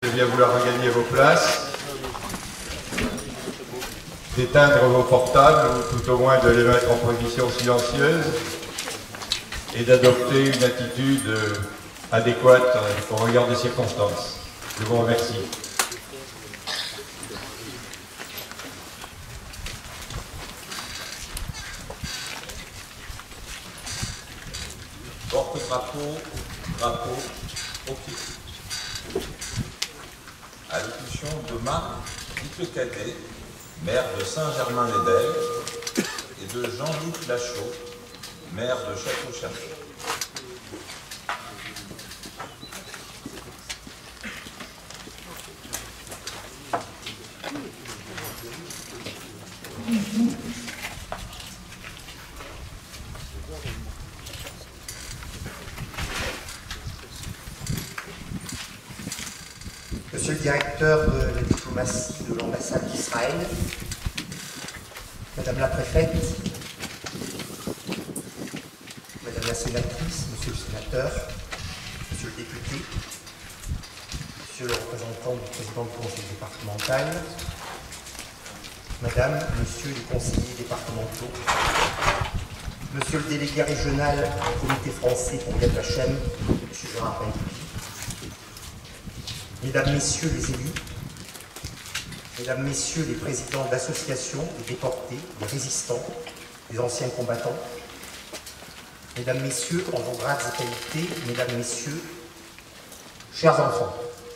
bien vouloir regagner vos places, d'éteindre vos portables, ou tout au moins de les mettre en position silencieuse, et d'adopter une attitude adéquate au regard des circonstances. Je vous remercie. Porte-drapeau, drapeau, au pied. Allocution de Marc Dicle-Cadet, maire de Saint-Germain-les-Belles, et de Jean-Luc Lachaud, maire de Château-Cherbourg. Monsieur le directeur de la diplomatie de l'ambassade d'Israël, Madame la préfète, Madame la sénatrice, Monsieur le sénateur, Monsieur le député, Monsieur le représentant du président du conseil départemental, Madame, Monsieur les conseillers départementaux, Monsieur le délégué régional du comité français pour Yad Vashem, Monsieur Gérard Benguigui, Mesdames, Messieurs les élus, Mesdames, Messieurs les présidents d'associations, des déportés, des résistants, des anciens combattants, Mesdames, Messieurs, en vos grades et qualités, Mesdames, Messieurs, chers enfants,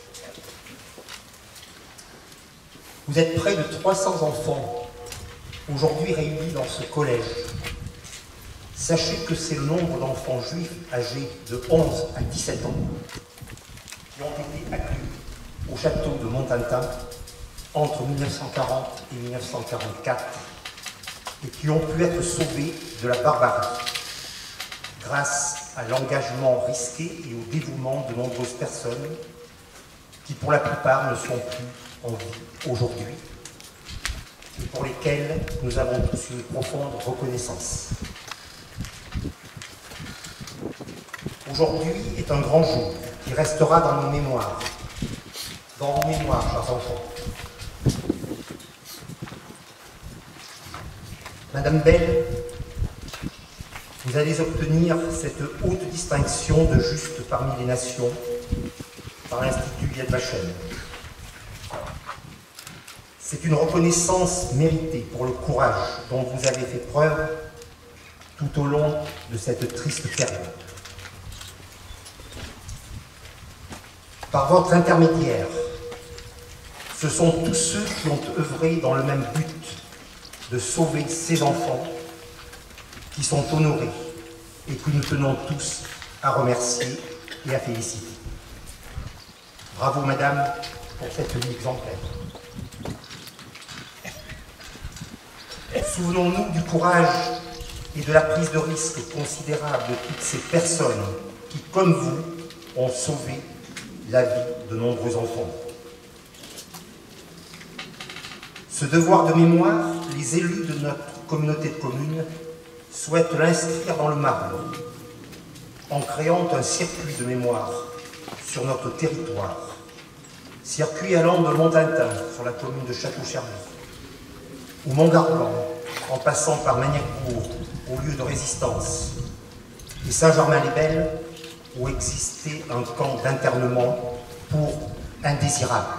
vous êtes près de 300 enfants aujourd'hui réunis dans ce collège. Sachez que c'est le nombre d'enfants juifs âgés de 11 à 17 ans qui ont été accueillis au château de Montaltin entre 1940 et 1944 et qui ont pu être sauvés de la barbarie grâce à l'engagement risqué et au dévouement de nombreuses personnes qui pour la plupart ne sont plus en vie aujourd'hui et pour lesquelles nous avons tous une profonde reconnaissance. Aujourd'hui est un grand jour qui restera dans nos mémoires. Dans vos mémoires, chers enfants. Madame Bell, vous allez obtenir cette haute distinction de juste parmi les nations par l'Institut Yad Vashem. C'est une reconnaissance méritée pour le courage dont vous avez fait preuve tout au long de cette triste période. Par votre intermédiaire, ce sont tous ceux qui ont œuvré dans le même but de sauver ces enfants qui sont honorés et que nous tenons tous à remercier et à féliciter. Bravo Madame pour cette vie exemplaire. Souvenons-nous du courage et de la prise de risque considérable de toutes ces personnes qui, comme vous, ont sauvé la vie de nombreux enfants. Ce devoir de mémoire, les élus de notre communauté de communes souhaitent l'inscrire dans le marbre en créant un circuit de mémoire sur notre territoire, circuit allant de Montaltin sur la commune de Château-Cherbourg, ou Montgargan en passant par Magnacourt au lieu de résistance, et Saint-Germain-les-Belles où existait un camp d'internement pour indésirables.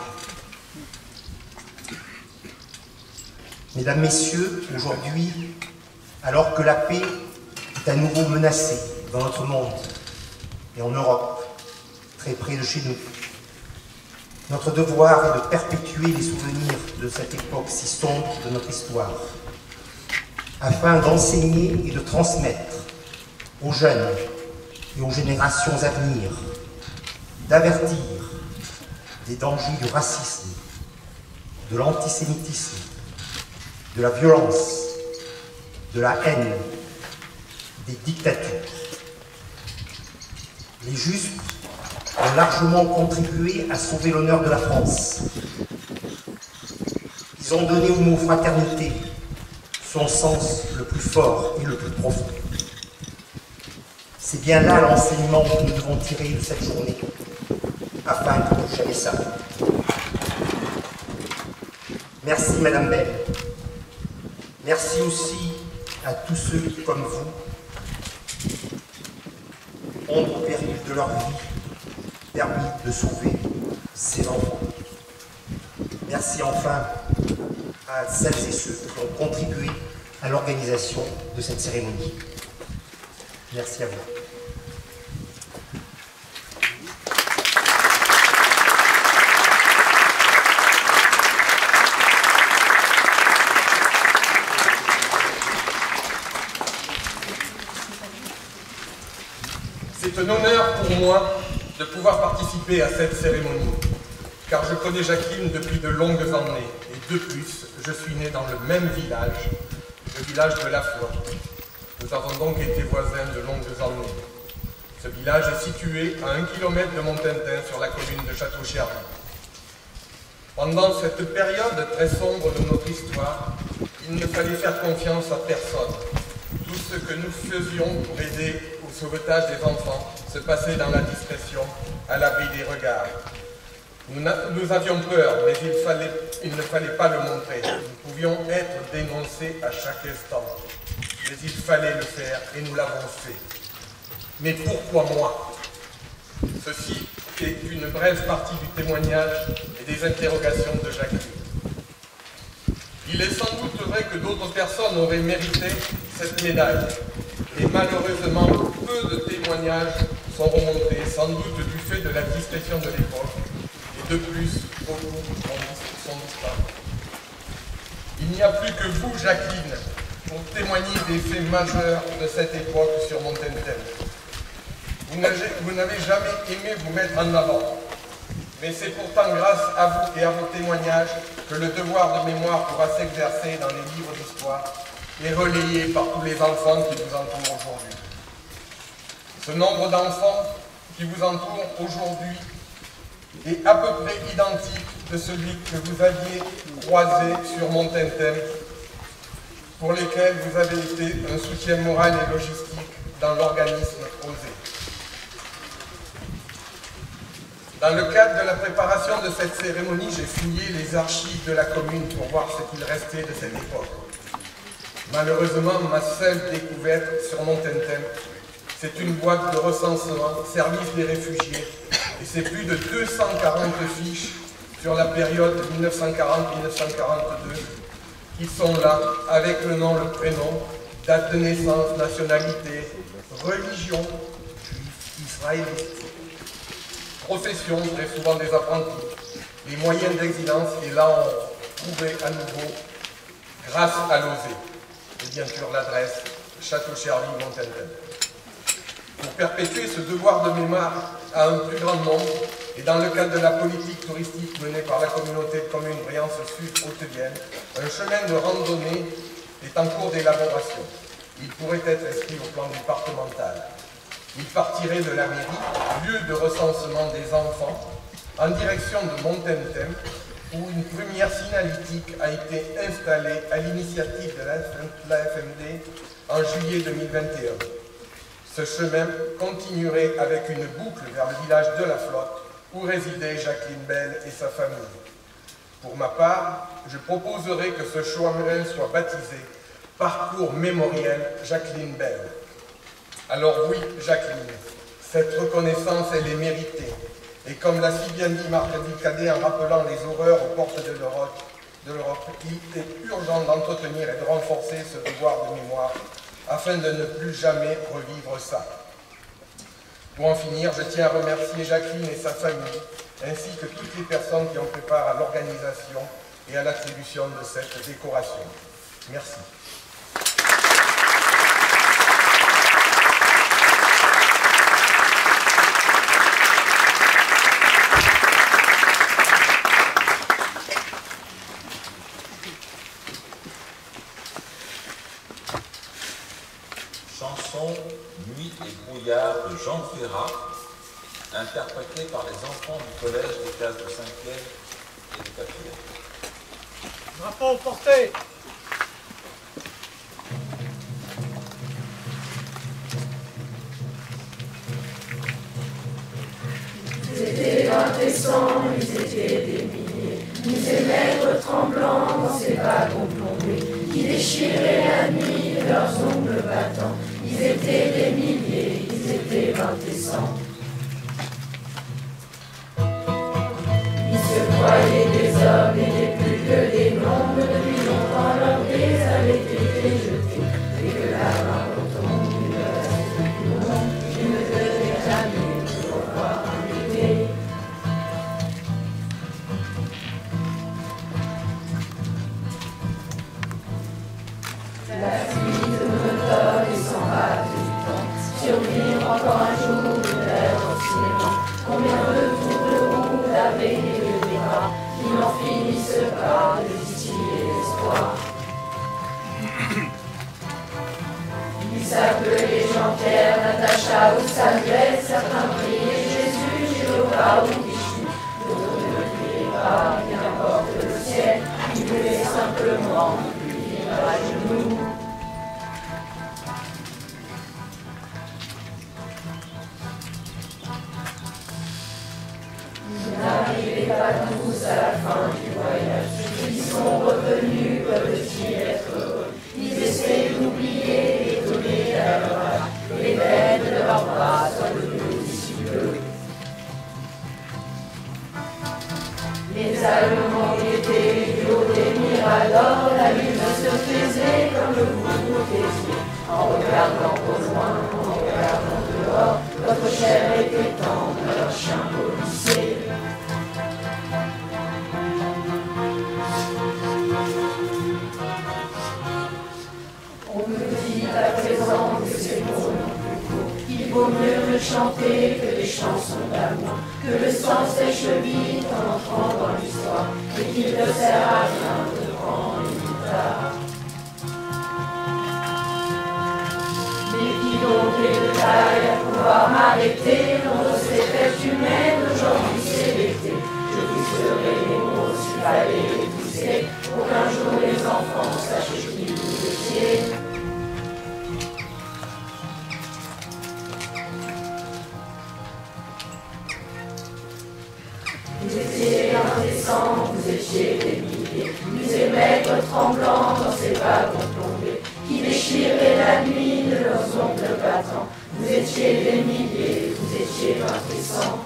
Mesdames, Messieurs, aujourd'hui, alors que la paix est à nouveau menacée dans notre monde et en Europe, très près de chez nous, notre devoir est de perpétuer les souvenirs de cette époque si sombre de notre histoire, afin d'enseigner et de transmettre aux jeunes et aux générations à venir, d'avertir des dangers du racisme, de l'antisémitisme, de la violence, de la haine, des dictatures. Les justes ont largement contribué à sauver l'honneur de la France. Ils ont donné au mot fraternité son sens le plus fort et le plus profond. C'est bien là l'enseignement que nous devons tirer de cette journée. afin que plus jamais ça. Merci Madame Bell. Merci aussi à tous ceux qui, comme vous, ont au péril de leur vie permis de sauver ces enfants. Merci enfin à celles et ceux qui ont contribué à l'organisation de cette cérémonie. Merci à vous. C'est un honneur pour moi de pouvoir participer à cette cérémonie, car je connais Jacqueline depuis de longues années, et de plus, je suis né dans le même village, le village de La Flotte. Nous avons donc été voisins de longues années. Ce village est situé à 1 kilomètre de Montintin, sur la commune de Château-Chervy. Pendant cette période très sombre de notre histoire, il ne fallait faire confiance à personne. Tout ce que nous faisions pour aider au sauvetage des enfants se passait dans la discrétion, à l'abri des regards. Nous avions peur, mais il ne fallait pas le montrer. Nous pouvions être dénoncés à chaque instant. Mais il fallait le faire, et nous l'avons fait. Mais pourquoi moi? Ceci est une brève partie du témoignage et des interrogations de Jacqueline. Il est sans doute vrai que d'autres personnes auraient mérité cette médaille. Et malheureusement, peu de témoignages sont remontés, sans doute du fait de la discrétion de l'époque. Et de plus, beaucoup sont disparus. Il n'y a plus que vous, Jacqueline, pour témoigner des faits majeurs de cette époque sur Montintin. Vous n'avez jamais aimé vous mettre en avant. Mais c'est pourtant grâce à vous et à vos témoignages que le devoir de mémoire pourra s'exercer dans les livres d'histoire et relayé par tous les enfants qui vous entourent aujourd'hui. Ce nombre d'enfants qui vous entourent aujourd'hui est à peu près identique de celui que vous aviez croisé sur Montintin, pour lesquels vous avez été un soutien moral et logistique dans l'organisme OSER. Dans le cadre de la préparation de cette cérémonie, j'ai fouillé les archives de la commune pour voir ce qu'il restait de cette époque. Malheureusement, ma seule découverte sur Montintin, c'est une boîte de recensement, service des réfugiés, et c'est plus de 240 fiches sur la période 1940-1942 qui sont là, avec le nom, le prénom, date de naissance, nationalité, religion, juif, israélite, profession, très souvent des apprentis, les moyens d'existence, et là on trouvait à nouveau, grâce à l'OSER, et bien sûr l'adresse, Château-Chervy, Montintin. Pour perpétuer ce devoir de mémoire à un plus grand nombre, et dans le cadre de la politique touristique menée par la communauté de communes Briances Sud-Haute-Vienne, un chemin de randonnée est en cours d'élaboration. Il pourrait être inscrit au plan départemental. Il partirait de la mairie, lieu de recensement des enfants, en direction de Montintin, où une première signalétique a été installée à l'initiative de l'AFMD en juillet 2021. Ce chemin continuerait avec une boucle vers le village de La Flotte, où résidait Jacqueline Bell et sa famille. Pour ma part, je proposerai que ce chemin soit baptisé Parcours mémoriel Jacqueline Bell. Alors oui, Jacqueline, cette reconnaissance, elle est méritée. Et comme l'a si bien dit Marc-David Cadet en rappelant les horreurs aux portes de l'Europe, il est urgent d'entretenir et de renforcer ce devoir de mémoire afin de ne plus jamais revivre ça. Pour en finir, je tiens à remercier Jacqueline et sa famille, ainsi que toutes les personnes qui ont pris part à l'organisation et à l'attribution de cette décoration. Merci. Chanson Nuit et brouillard de Jean Ferrat, interprétée par les enfants du collège des classes de 5e et de 4e. Drapeau porté. C'était un 20 décembre, ils étaient des milliers. Misés maigres tremblants dans ces wagons plombés, qui déchiraient la nuit de leurs ongles battants. Ils étaient des milliers, ils étaient 20 décembre. Ils se croyaient des hommes et des plus que des nombres. Depuis longtemps leur dés avaient été jetés. Et que la main retombe, il ne reste plus au monde. Je ne devais jamais te revoir un été. La fuite monotone et sans rate du temps. Survivre encore un jour, de perdre au cinéma. Combien de tours de roue avec les yeux des bras, qui n'en finissent pas de distiller l'espoir. Il s'appelait Jean-Pierre, Natacha ou Samuel, certains priaient Jésus, Jéhovah ou Michou, d'autres ne le priaient pas, qu'importe le ciel, ils voulaient simplement lui dire à genoux. Ils n'arrivaient pas tous à la fin du voyage, ceux qui sont revenus peuvent-ils être heureux? Ils essaient d'oublier, d'étonner à leur âge, les bêtes de leurs bras soient devenues si bleues. Les Allemands étaient du haut des miradors, la lune se faisait comme vous vous faisiez, en regardant au loin, en regardant dehors, votre chair était tendre à leur chien policier. On me dit à présent que c'est beau non plus court, qu'il vaut mieux ne chanter que des chansons d'amour, que le sang sèche vite en entrant dans l'histoire, et qu'il ne sert à rien de prendre une guitare. Mais qui donc est de taille à pouvoir m'arrêter dans ces fêtes humaines, aujourd'hui c'est l'été. Je pousserai les mots s'il fallait les pousser, pour qu'un jour les enfants sachent qui vous étiez. Vous étiez indécents, vous étiez des milliers, musées maigres tremblants dans ces wagons plombés, qui déchiraient la nuit de leurs ongles battants. Vous étiez des milliers, vous étiez 20 décembre.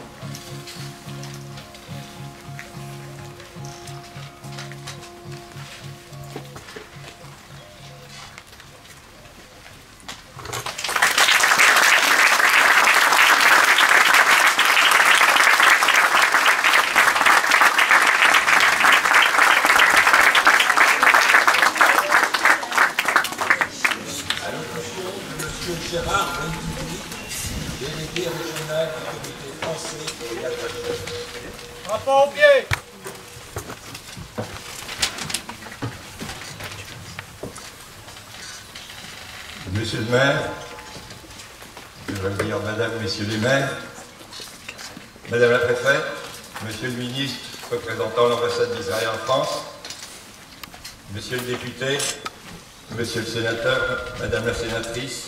Gérard Bendouli, délégué régional du comité français et agricole. Rapport au pied. Monsieur le maire, je vais dire madame, messieurs les maires, madame la préfète, monsieur le ministre représentant l'ambassade d'Israël en France, monsieur le député, monsieur le sénateur, madame la sénatrice,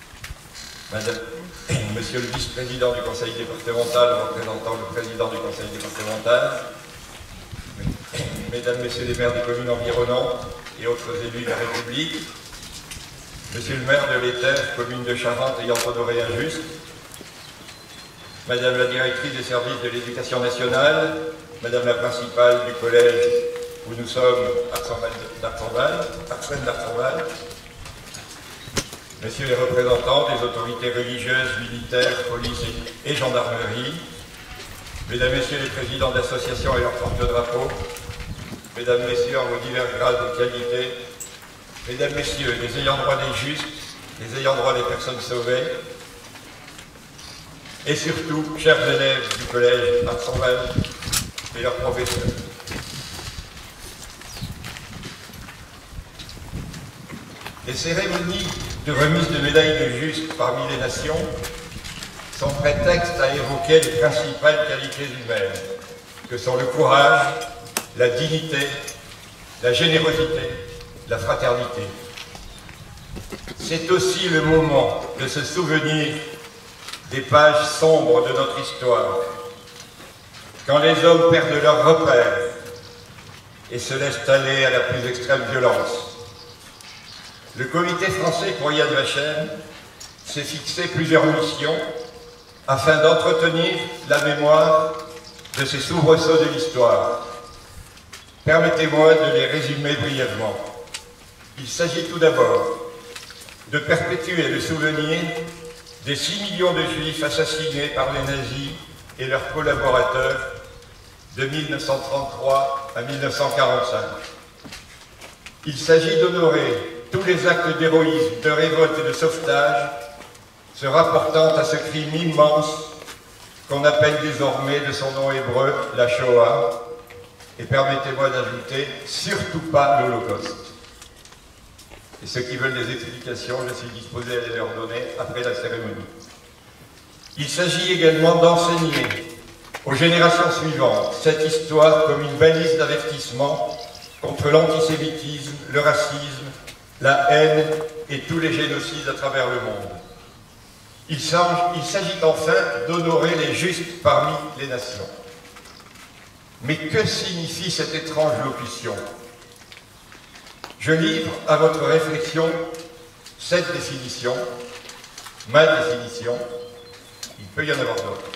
monsieur le vice-président du conseil départemental représentant le président du conseil départemental, mesdames, messieurs les maires des communes environnantes et autres élus de la République, monsieur le maire de l'Éther, commune de Charente ayant honoré un juste, madame la directrice des services de l'éducation nationale, madame la principale du collège où nous sommes, Arsène d'Arsenval, messieurs les représentants des autorités religieuses, militaires, police et gendarmerie, mesdames, messieurs les présidents d'associations et leurs porte-drapeaux, mesdames, messieurs en vos divers grades de qualité, mesdames, messieurs, les ayants droit des justes, les ayants droit des personnes sauvées, et surtout, chers élèves du collège Arsenval et leurs professeurs. Les cérémonies de remise de médailles de justes parmi les nations sont prétexte à évoquer les principales qualités humaines, que sont le courage, la dignité, la générosité, la fraternité. C'est aussi le moment de se souvenir des pages sombres de notre histoire, quand les hommes perdent leurs repères et se laissent aller à la plus extrême violence. Le comité français pour Yad Vashem s'est fixé plusieurs missions afin d'entretenir la mémoire de ces soubresauts de l'histoire. Permettez-moi de les résumer brièvement. Il s'agit tout d'abord de perpétuer le souvenir des 6 millions de Juifs assassinés par les nazis et leurs collaborateurs de 1933 à 1945. Il s'agit d'honorer tous les actes d'héroïsme, de révolte et de sauvetage se rapportant à ce crime immense qu'on appelle désormais de son nom hébreu la Shoah, et permettez-moi d'ajouter, surtout pas l'Holocauste. Et ceux qui veulent des explications, je suis disposé à les leur donner après la cérémonie. Il s'agit également d'enseigner aux générations suivantes cette histoire comme une balise d'avertissement contre l'antisémitisme, le racisme, la haine et tous les génocides à travers le monde. Il s'agit enfin d'honorer les justes parmi les nations. Mais que signifie cette étrange locution? Je livre à votre réflexion cette définition, ma définition, il peut y en avoir d'autres.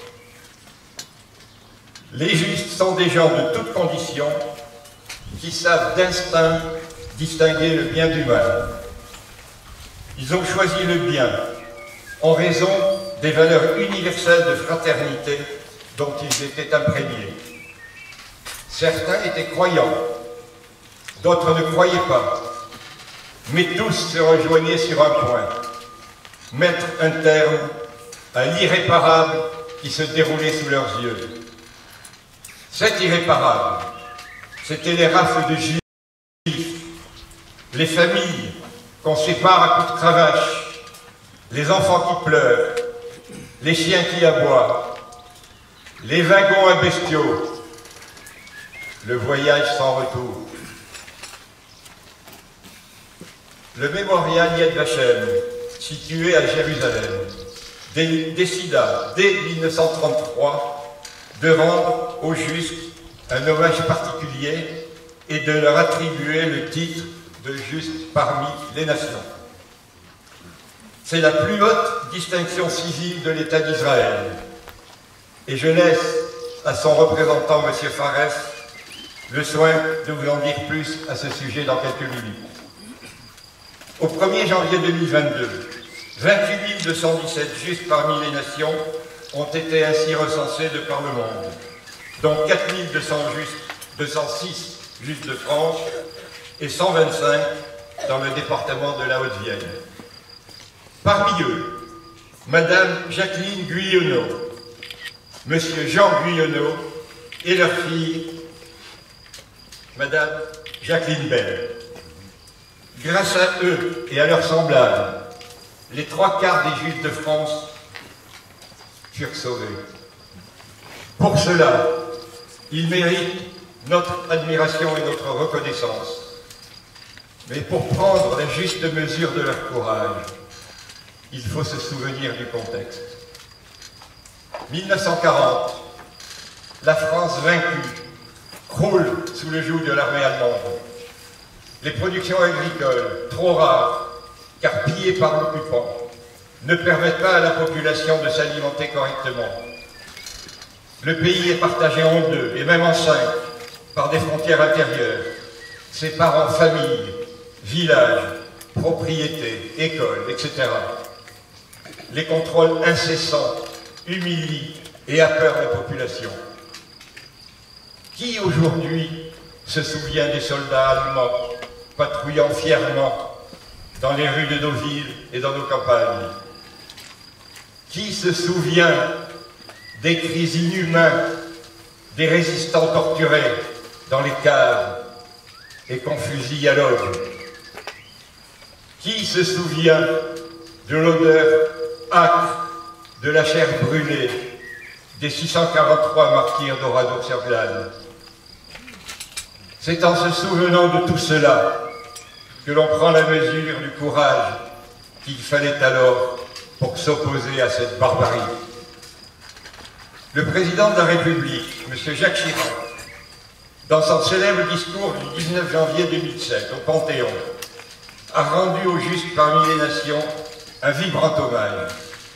Les justes sont des gens de toutes conditions qui savent d'instinct distinguer le bien du mal. Ils ont choisi le bien en raison des valeurs universelles de fraternité dont ils étaient imprégnés. Certains étaient croyants, d'autres ne croyaient pas, mais tous se rejoignaient sur un point, mettre un terme à l'irréparable qui se déroulait sous leurs yeux. Cet irréparable, c'était les races de Juifs, les familles qu'on sépare à coups de cravache, les enfants qui pleurent, les chiens qui aboient, les wagons à bestiaux, le voyage sans retour. Le mémorial Yad Vashem, situé à Jérusalem, décida dès 1933 de rendre aux Juifs un hommage particulier et de leur attribuer le titre de juste parmi les nations. C'est la plus haute distinction civile de l'État d'Israël. Et je laisse à son représentant, M. Fares, le soin de vous en dire plus à ce sujet dans quelques minutes. Au 1er janvier 2022, 28 217 justes parmi les nations ont été ainsi recensés de par le monde, dont 4 206 justes de France et 125 dans le département de la Haute-Vienne. Parmi eux, Madame Jacqueline Guyonneau, Monsieur Jean Guyonneau et leur fille, Madame Jacqueline Bell. Grâce à eux et à leurs semblables, les 3/4 des Juifs de France furent sauvés. Pour cela, ils méritent notre admiration et notre reconnaissance. Mais pour prendre la juste mesure de leur courage, il faut se souvenir du contexte. 1940, la France vaincue croule sous le joug de l'armée allemande. Les productions agricoles, trop rares, car pillées par l'occupant, ne permettent pas à la population de s'alimenter correctement. Le pays est partagé en deux, et même en 5, par des frontières intérieures, séparant familles, villages, propriétés, écoles, etc. Les contrôles incessants humilient et apeurent la population. Qui aujourd'hui se souvient des soldats allemands patrouillant fièrement dans les rues de nos villes et dans nos campagnes? Qui se souvient des cris inhumains des résistants torturés dans les caves et qu'on fusille à l'aube? Qui se souvient de l'odeur âcre de la chair brûlée des 643 martyrs d'Oradour-sur-Glane? C'est en se souvenant de tout cela que l'on prend la mesure du courage qu'il fallait alors pour s'opposer à cette barbarie. Le président de la République, M. Jacques Chirac, dans son célèbre discours du 19 janvier 2007 au Panthéon, a rendu aux justes parmi les nations un vibrant hommage.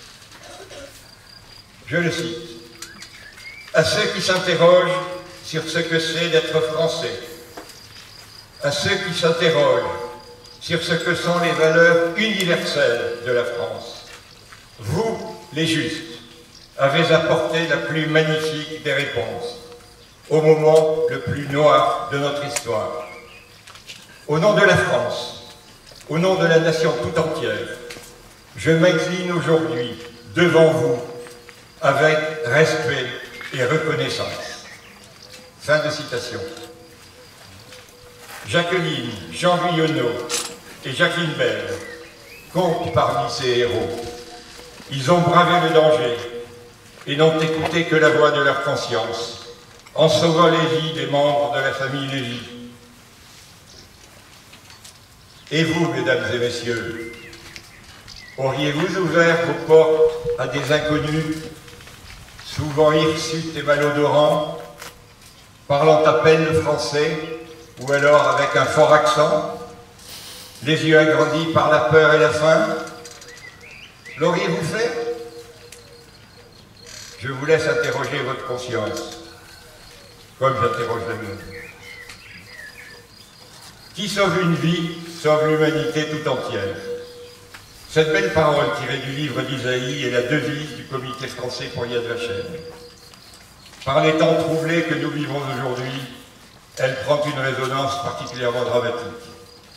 Je le cite. « À ceux qui s'interrogent sur ce que c'est d'être français, à ceux qui s'interrogent sur ce que sont les valeurs universelles de la France, vous, les justes, avez apporté la plus magnifique des réponses, au moment le plus noir de notre histoire. Au nom de la France, au nom de la nation tout entière, je m'incline aujourd'hui devant vous avec respect et reconnaissance. » Fin de citation. Jacqueline, Jean Guyonneau et Jacqueline Bell comptent parmi ces héros. Ils ont bravé le danger et n'ont écouté que la voix de leur conscience, en sauvant les vies des membres de la famille Lévy. Et vous, mesdames et messieurs, auriez-vous ouvert vos portes à des inconnus, souvent hirsutes et malodorants, parlant à peine le français, ou alors avec un fort accent, les yeux agrandis par la peur et la faim? L'auriez-vous fait? Je vous laisse interroger votre conscience, comme j'interroge la mienne. Qui sauve une vie, sauve l'humanité tout entière. Cette belle parole tirée du livre d'Isaïe est la devise du Comité français pour Yad Vashem. Par les temps troublés que nous vivons aujourd'hui, elle prend une résonance particulièrement dramatique.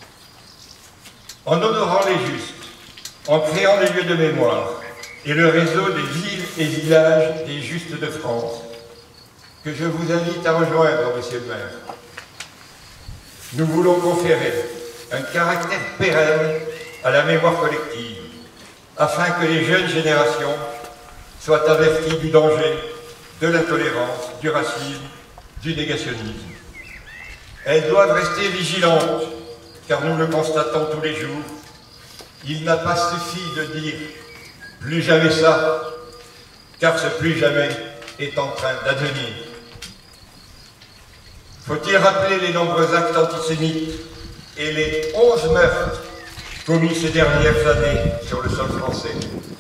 En honorant les justes, en créant des lieux de mémoire et le réseau des villes et villages des justes de France, que je vous invite à rejoindre, monsieur le maire, nous voulons conférer un caractère pérenne à la mémoire collective, afin que les jeunes générations soient averties du danger, de l'intolérance, du racisme, du négationnisme. Elles doivent rester vigilantes, car nous le constatons tous les jours. Il n'a pas suffi de dire « plus jamais ça », car ce « plus jamais » est en train d'advenir. Faut-il rappeler les nombreux actes antisémites et les 11 meurtres commis ces dernières années sur le sol français?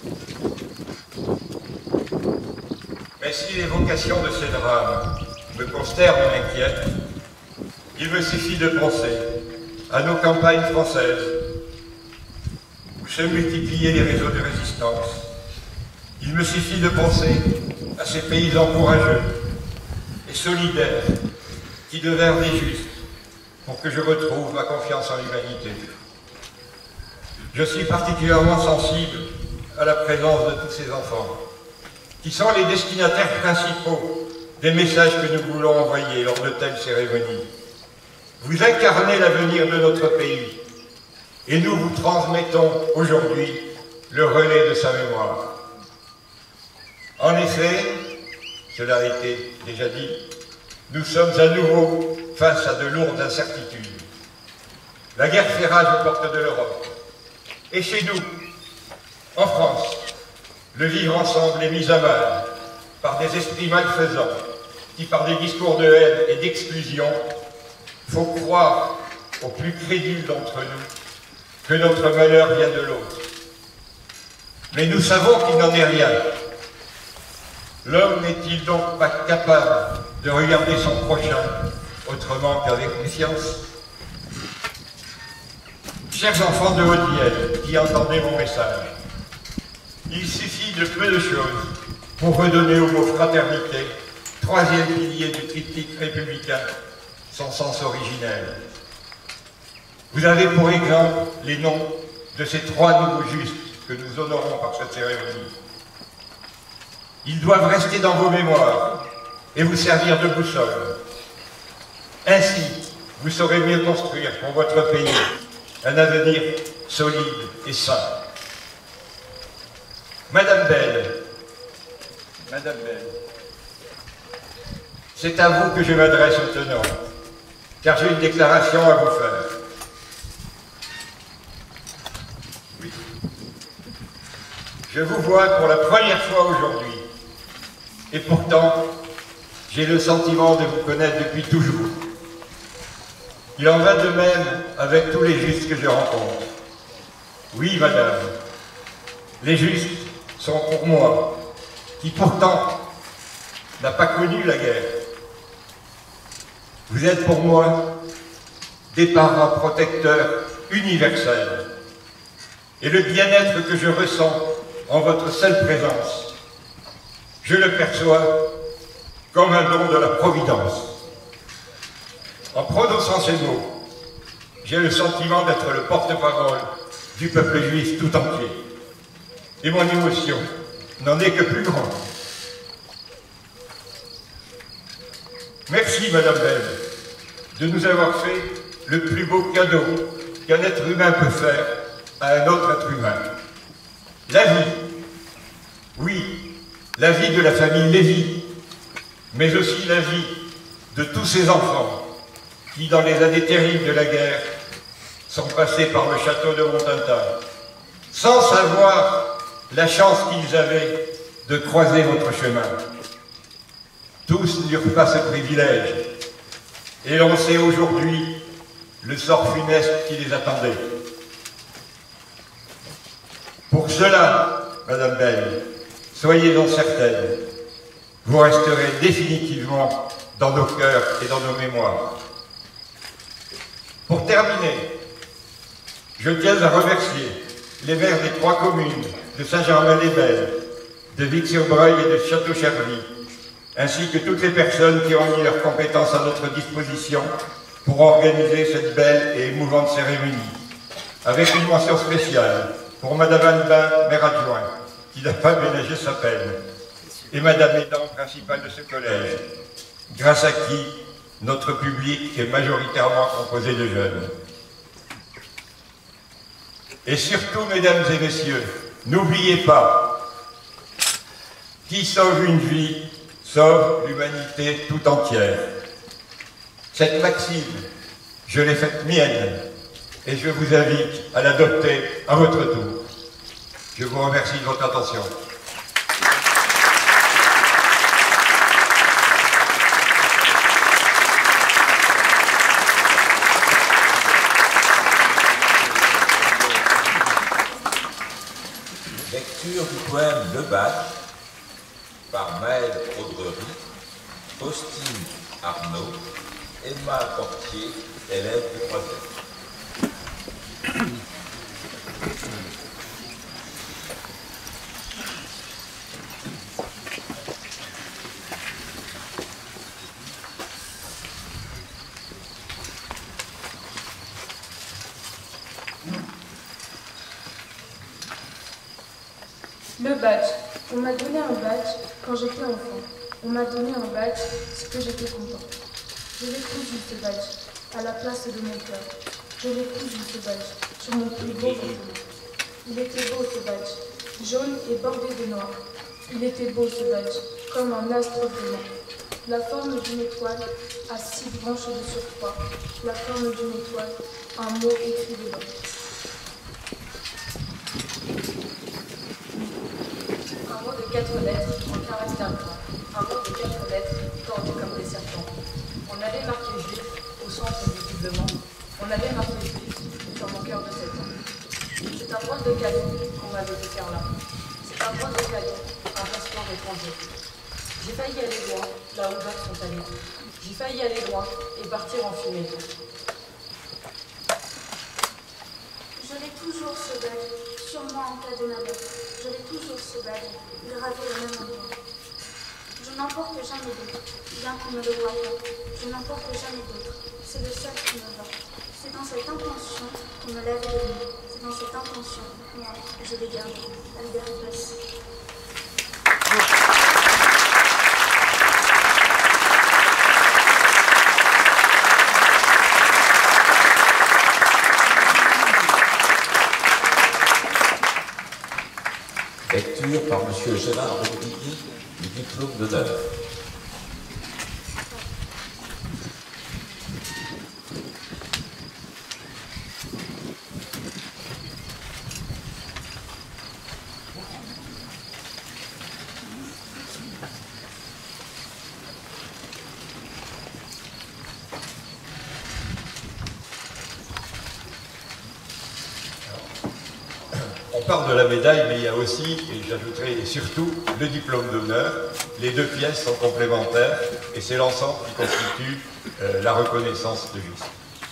Mais si l'évocation de ces drames me consterne et m'inquiète, il me suffit de penser à nos campagnes françaises où se multipliaient les réseaux de résistance. Il me suffit de penser à ces paysans courageux et solidaires qui devinrent des justes pour que je retrouve ma confiance en l'humanité. Je suis particulièrement sensible à la présence de tous ces enfants, qui sont les destinataires principaux des messages que nous voulons envoyer lors de telles cérémonies. Vous incarnez l'avenir de notre pays, et nous vous transmettons aujourd'hui le relais de sa mémoire. En effet, cela a été déjà dit, nous sommes à nouveau face à de lourdes incertitudes. La guerre fait rage aux portes de l'Europe. Et chez nous, en France, le vivre ensemble est mis à mal par des esprits malfaisants qui, par des discours de haine et d'exclusion, font croire aux plus crédules d'entre nous que notre malheur vient de l'autre. Mais nous savons qu'il n'en est rien. L'homme n'est-il donc pas capable de regarder son prochain autrement qu'avec méfiance? Chers enfants de Haute-Vienne qui entendez mon message, il suffit de peu de choses pour redonner au mot fraternité, troisième pilier du triptyque républicain, son sens originel. Vous avez pour exemple les noms de ces 3 nouveaux justes que nous honorons par cette cérémonie. Ils doivent rester dans vos mémoires et vous servir de boussole. Ainsi, vous saurez mieux construire pour votre pays un avenir solide et sain. Madame Bell, c'est à vous que je m'adresse maintenant, car j'ai une déclaration à vous faire. Oui. Je vous vois pour la première fois aujourd'hui, Et pourtant, j'ai le sentiment de vous connaître depuis toujours. Il en va de même avec tous les justes que je rencontre. Oui, madame, les justes sont pour moi, qui pourtant n'a pas connu la guerre. Vous êtes pour moi des parents protecteurs universels. Et le bien-être que je ressens en votre seule présence, je le perçois comme un don de la Providence. En prononçant ces mots, j'ai le sentiment d'être le porte-parole du peuple juif tout entier. Et mon émotion n'en est que plus grande. Merci, Madame Belle, de nous avoir fait le plus beau cadeau qu'un être humain peut faire à un autre être humain. La vie. Oui, la vie de la famille Lévy, mais aussi la vie de tous ces enfants qui, dans les années terribles de la guerre, sont passés par le château de Montintin, sans savoir la chance qu'ils avaient de croiser votre chemin. Tous n'eurent pas ce privilège, et l'on sait aujourd'hui le sort funeste qui les attendait. Pour cela, Madame Belle, soyez-en certaine, vous resterez définitivement dans nos cœurs et dans nos mémoires. Pour terminer, je tiens à remercier les maires des 3 communes de Saint-Germain-les-Belles, de Vic-sur-Breuil et de Château-Chervy, ainsi que toutes les personnes qui ont mis leurs compétences à notre disposition pour organiser cette belle et émouvante cérémonie, avec une mention spéciale pour Madame Albin, maire adjointe, qui n'a pas ménagé sa peine, et Madame Édan, principale de ce collège, grâce à qui notre public est majoritairement composé de jeunes. Et surtout, mesdames et messieurs, n'oubliez pas, qui sauve une vie, sauve l'humanité tout entière. Cette maxime, je l'ai faite mienne, et je vous invite à l'adopter à votre tour. Je vous remercie de votre attention. Lecture du poème Le Bac par Maëlle Audrery, Faustine Arnaud, Emma Portier, élève du 3e. Le badge. On m'a donné un badge quand j'étais enfant. On m'a donné un badge parce que j'étais content. Je l'ai cousu ce badge à la place de mon cœur. Je l'ai cousu ce badge sur mon plus beau vêtement. Il était beau ce badge, jaune et bordé de noir. Il était beau ce badge, comme un astre brillant. La forme d'une étoile à 6 branches de surpoids. La forme d'une étoile, un mot écrit dedans. Un mot de 4 lettres en caractère blanc. Un mot de 4 lettres tordu comme des serpents. On avait marqué juif au centre du doublement. On avait marqué juif sur mon cœur de 7 ans. C'est un drôle de cadeau qu'on m'avait fait faire là. C'est un drôle de cadeau, un passeport étranger. J'ai failli aller loin, là où d'autres sont allés. J'ai failli aller loin et partir en fumée. Je l'ai toujours ce badge, sur moi en cas de malheur. Je l'ai toujours ce badge, gravé au même endroit. Je n'emporte jamais d'autre, bien qu'on ne le voie pas. Je n'emporte jamais d'autre, c'est le seul qui me va. C'est dans cette intention qu'on me l'avait donné. C'est dans cette intention, moi, je l'ai gardé. Albert Bass. Lecture par M. Gérard Rodriguez du diplôme d'honneur. parle de la médaille, mais il y a aussi, et j'ajouterai et surtout, le diplôme d'honneur. Les deux pièces sont complémentaires et c'est l'ensemble qui constitue la reconnaissance de Juste.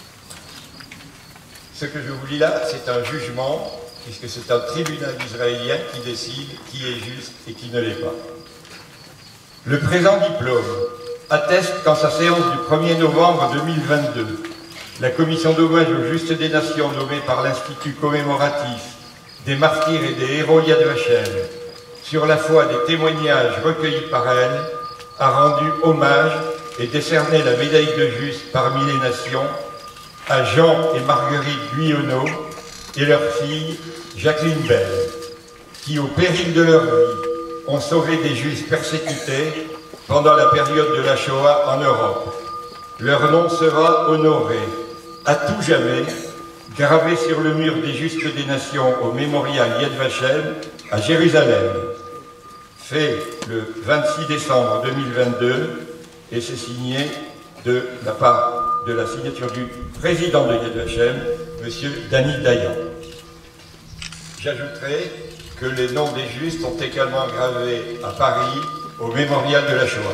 Ce que je vous lis là, c'est un jugement, puisque c'est un tribunal israélien qui décide qui est juste et qui ne l'est pas. Le présent diplôme atteste qu'en sa séance du 1er novembre 2022, la commission d'hommage aux Justes des Nations nommée par l'Institut commémoratif des martyrs et des héros Yad Vashem, sur la foi des témoignages recueillis par elle, a rendu hommage et décerné la médaille de Juste parmi les nations à Jean et Marguerite Guyonneau et leur fille Jacqueline Bell, qui au péril de leur vie ont sauvé des Juifs persécutés pendant la période de la Shoah en Europe. Leur nom sera honoré à tout jamais, gravé sur le mur des Justes des Nations au mémorial Yad Vashem à Jérusalem, fait le 26 décembre 2022, et c'est signé de la part de la signature du président de Yad Vashem, M. Dani Dayan. J'ajouterai que les noms des Justes sont également gravés à Paris, au mémorial de la Shoah.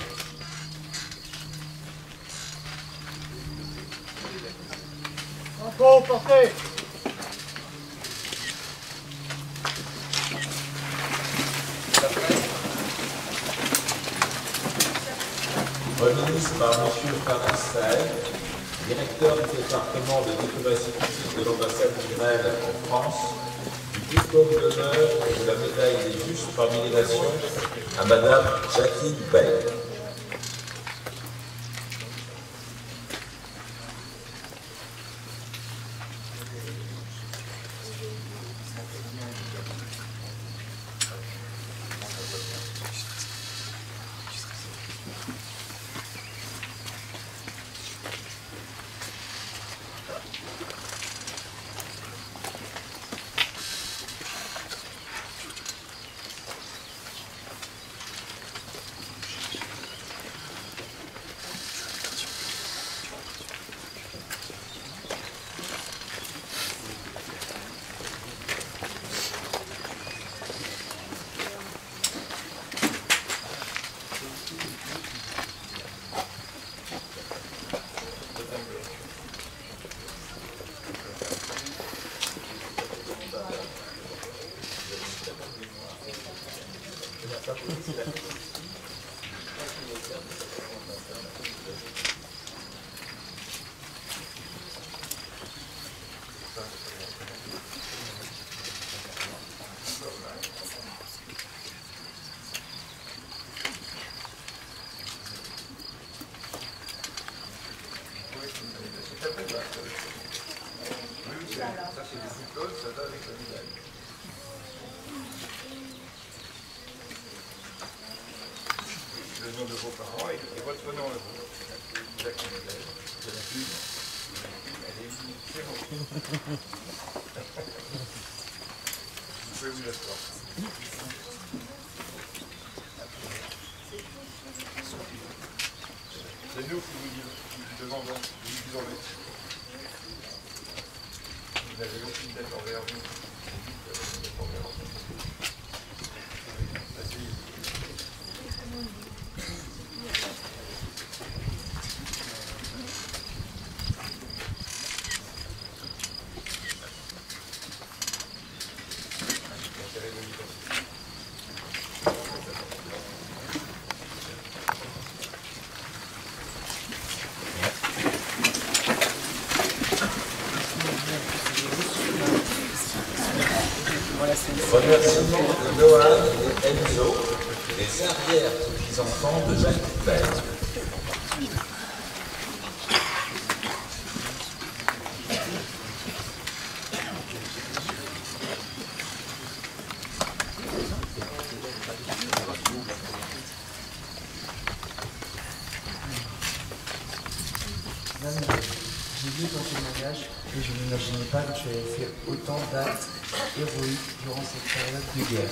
Drapeau porté. Remise par M. Faris Saed, directeur du département de diplomatie publique de l'ambassade d'Israël en France, du diplôme d'honneur et de la médaille des Justes parmi les nations à Madame Jacqueline Bell. Le nom de vos parents et votre nom à vous. Jacqueline Bell, de la pub. Elle est unique, c'est bon. Vous pouvez vous asseoir. C'est nous qui vous demandons, qui vous disons merci. Vous n'avez aucune dette envers nous. Remerciement de Noah et Enzo, les arrière-petits-enfants de Jacques Bell. J'ai lu ton témoignage et je n'imaginais pas que tu avais fait autant d'actes héroïques durant cette période de guerre,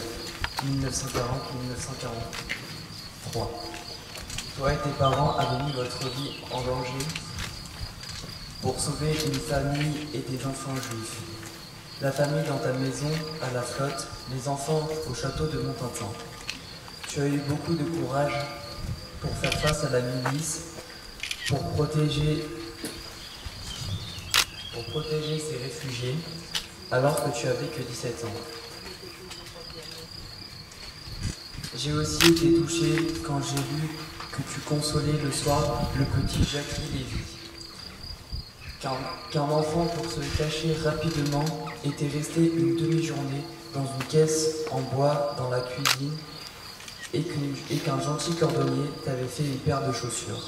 1940-1943. Toi et tes parents avez mis votre vie en danger pour sauver une famille et des enfants juifs. la famille dans ta maison à la flotte, les enfants au château de Montintin. Tu as eu beaucoup de courage pour faire face à la milice, pour protéger ces réfugiés, alors que tu avais que 17 ans. J'ai aussi été touché quand j'ai lu que tu consolais le soir le petit Jackie Lévy. Qu'un enfant, pour se cacher rapidement, était resté une demi-journée dans une caisse en bois dans la cuisine et qu'un gentil cordonnier t'avait fait une paire de chaussures.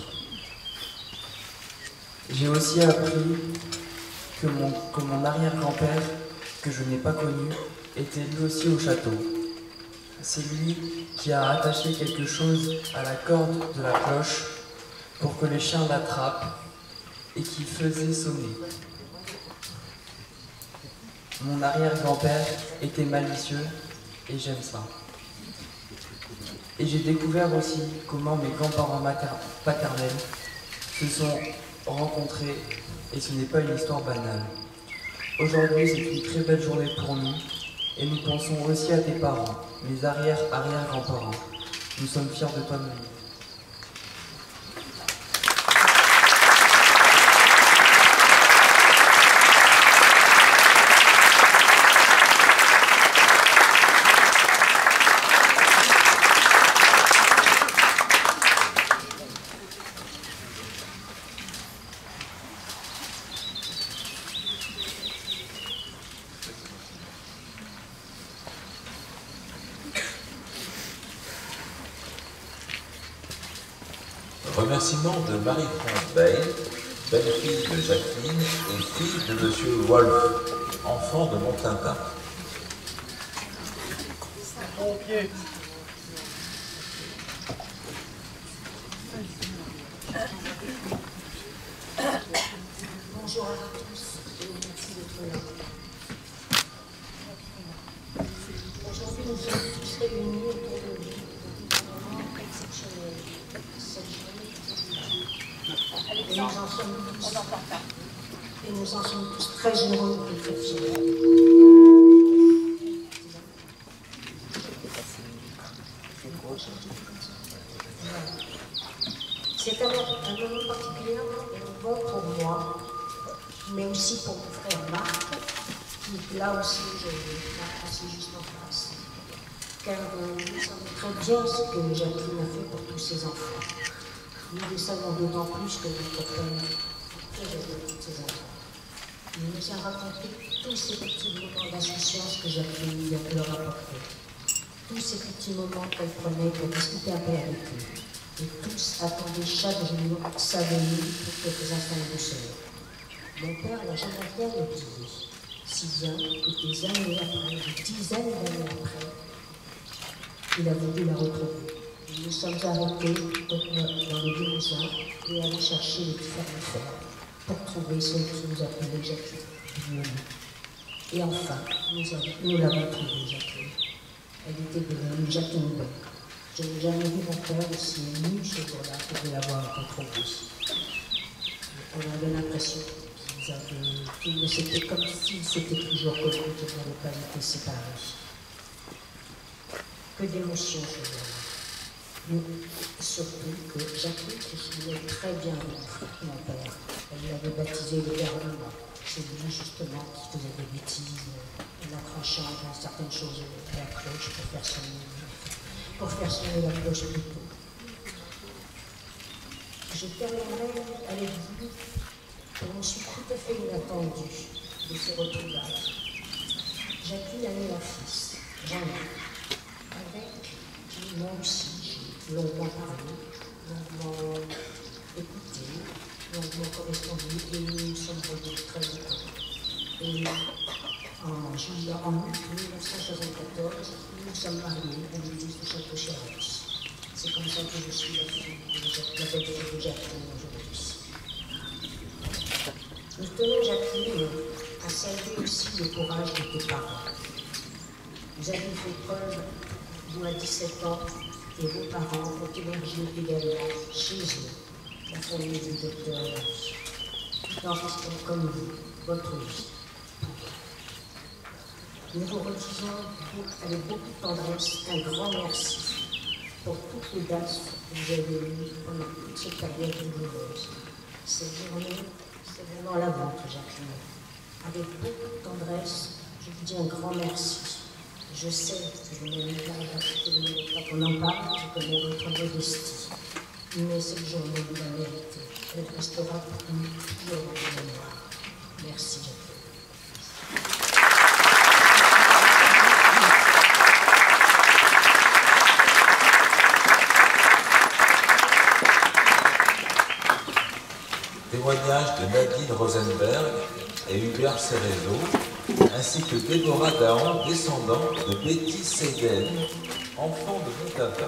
J'ai aussi appris que mon arrière-grand-père, que je n'ai pas connu, était lui aussi au château. C'est lui qui a attaché quelque chose à la corde de la cloche pour que les chiens l'attrapent et qui faisait sonner. Mon arrière-grand-père était malicieux et j'aime ça. Et j'ai découvert aussi comment mes grands-parents paternels se sont rencontrés et ce n'est pas une histoire banale. Aujourd'hui, c'est une très belle journée pour nous et nous pensons aussi à tes parents, mes arrière-arrière-grands-parents. Nous sommes fiers de toi, Mimi. Remerciements de Marie-France Bain, belle-fille de Jacqueline et fille de Monsieur Wolf, enfant de Montintin. Pompier. Bonjour à tous et merci d'être là. Aujourd'hui, nous sommes tous réunis autour de un moment exceptionnel. Cette journée et nous en sommes tous très heureux et très fiers. C'est un moment particulièrement bon pour moi, mais aussi pour mon frère Marc, qui là aussi je l'ai assis juste en face. Car nous savons très bien ce que Jacqueline a fait pour tous ses enfants. Nous le savons d'autant plus que notre père fait de tous ses enfants. Il nous a raconté tous ces petits moments d'insouciance que Jacqueline leur apportait. Tous ces petits moments qu'elle prenait pour discuter un peu avec eux. Et tous attendaient chaque jour sa venue pour quelques instants de douceur. Mon père n'a jamais rien oublié, si bien que des années après, des dizaines d'années après, il a voulu la retrouver. Nous nous sommes arrêtés dans le Limousin et allons chercher les différentes fermes pour trouver celle qui nous appelait Jacqueline. Et enfin, nous l'avons trouvée, Jacqueline. Elle était devenue Jacqueline Bain. Je n'ai jamais vu mon père aussi ému ce jour-là que de l'avoir retrouvée. On avait l'impression que c'était comme s'ils s'étaient toujours connus, qu'ils n'avaient pas été séparés. Que d'émotions ce jour-là. Mais surtout que Jacqueline se souvenait très bien de mon père. Elle l'avait baptisé le père de moi. C'est lui justement qui faisait des bêtises en accrochant certaines choses à la cloche pour faire sonner la cloche plutôt. Je terminerai avec vous pour une suite tout à fait inattendue de ces retrouvailles. Jacqueline a eu un fils, Jean-Luc, avec qui moi aussi j'ai longuement parlé, longuement écouté, longuement correspondu et nous nous sommes revus très longtemps. Et en août 1974, nous nous sommes mariés à l'église de Château-Chéreuse. C'est comme ça que je suis la belle-fille de Jacqueline aujourd'hui. Nous tenons, Jacqueline, à saluer aussi le courage de tes parents. Vous avez fait preuve, vous à 17 ans, et vos parents ont émergé également chez eux, la famille du docteur Lamy, tout en restant comme vous, votre vie. nous vous redisons avec beaucoup de tendresse un grand merci pour toutes les dates que vous avez eues pendant toute cette période douloureuse. Cette journée, c'est vraiment la vôtre, Jacqueline. Avec beaucoup de tendresse, je vous dis un grand merci. Je sais que je n'ai pas quand on en parle, je connais votre modestie. Mais cette journée, vous la méritez. Elle restera pour nous toujours dans la mémoire. Merci, Jacqueline. Témoignage de Nadine Rosenberg et Hubert Cerezo, ainsi que Déborah Dahan, descendant de Betty Seiden, enfant de Montata.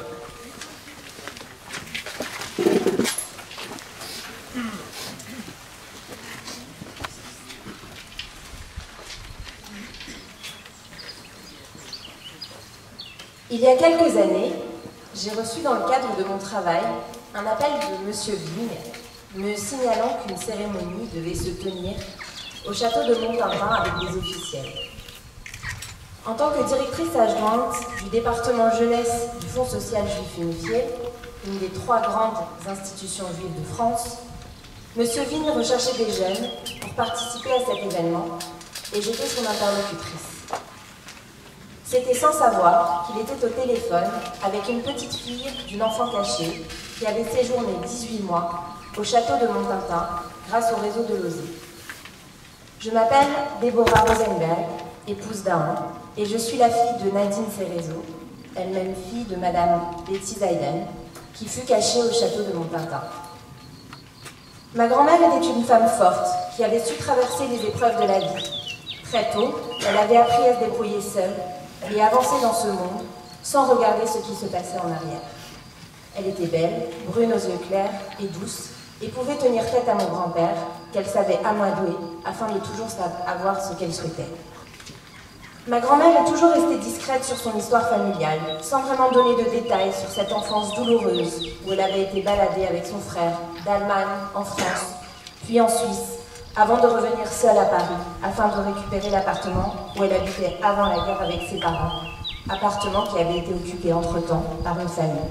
Il y a quelques années, j'ai reçu dans le cadre de mon travail un appel de Monsieur Vigne me signalant qu'une cérémonie devait se tenir au château de Montintin avec des officiels. En tant que directrice adjointe du département jeunesse du Fonds social juif unifié, une des 3 grandes institutions juives de France, Monsieur Vigne recherchait des jeunes pour participer à cet événement et j'étais son interlocutrice. C'était sans savoir qu'il était au téléphone avec une petite fille d'une enfant cachée qui avait séjourné 18 mois au château de Montintin grâce au réseau de Lozé. Je m'appelle Déborah Rosenberg, épouse d'Ahan, et je suis la fille de Nadine Cerezo, elle-même fille de Madame Betty Seiden, qui fut cachée au château de Montintin. Ma grand-mère était une femme forte qui avait su traverser les épreuves de la vie. Très tôt, elle avait appris à se débrouiller seule et avancer dans ce monde sans regarder ce qui se passait en arrière. Elle était belle, brune aux yeux clairs et douce, et pouvait tenir tête à mon grand-père, qu'elle savait amadouer afin de toujours avoir ce qu'elle souhaitait. Ma grand-mère est toujours restée discrète sur son histoire familiale, sans vraiment donner de détails sur cette enfance douloureuse où elle avait été baladée avec son frère d'Allemagne en France, puis en Suisse, avant de revenir seule à Paris, afin de récupérer l'appartement où elle habitait avant la guerre avec ses parents, appartement qui avait été occupé entre-temps par une famille.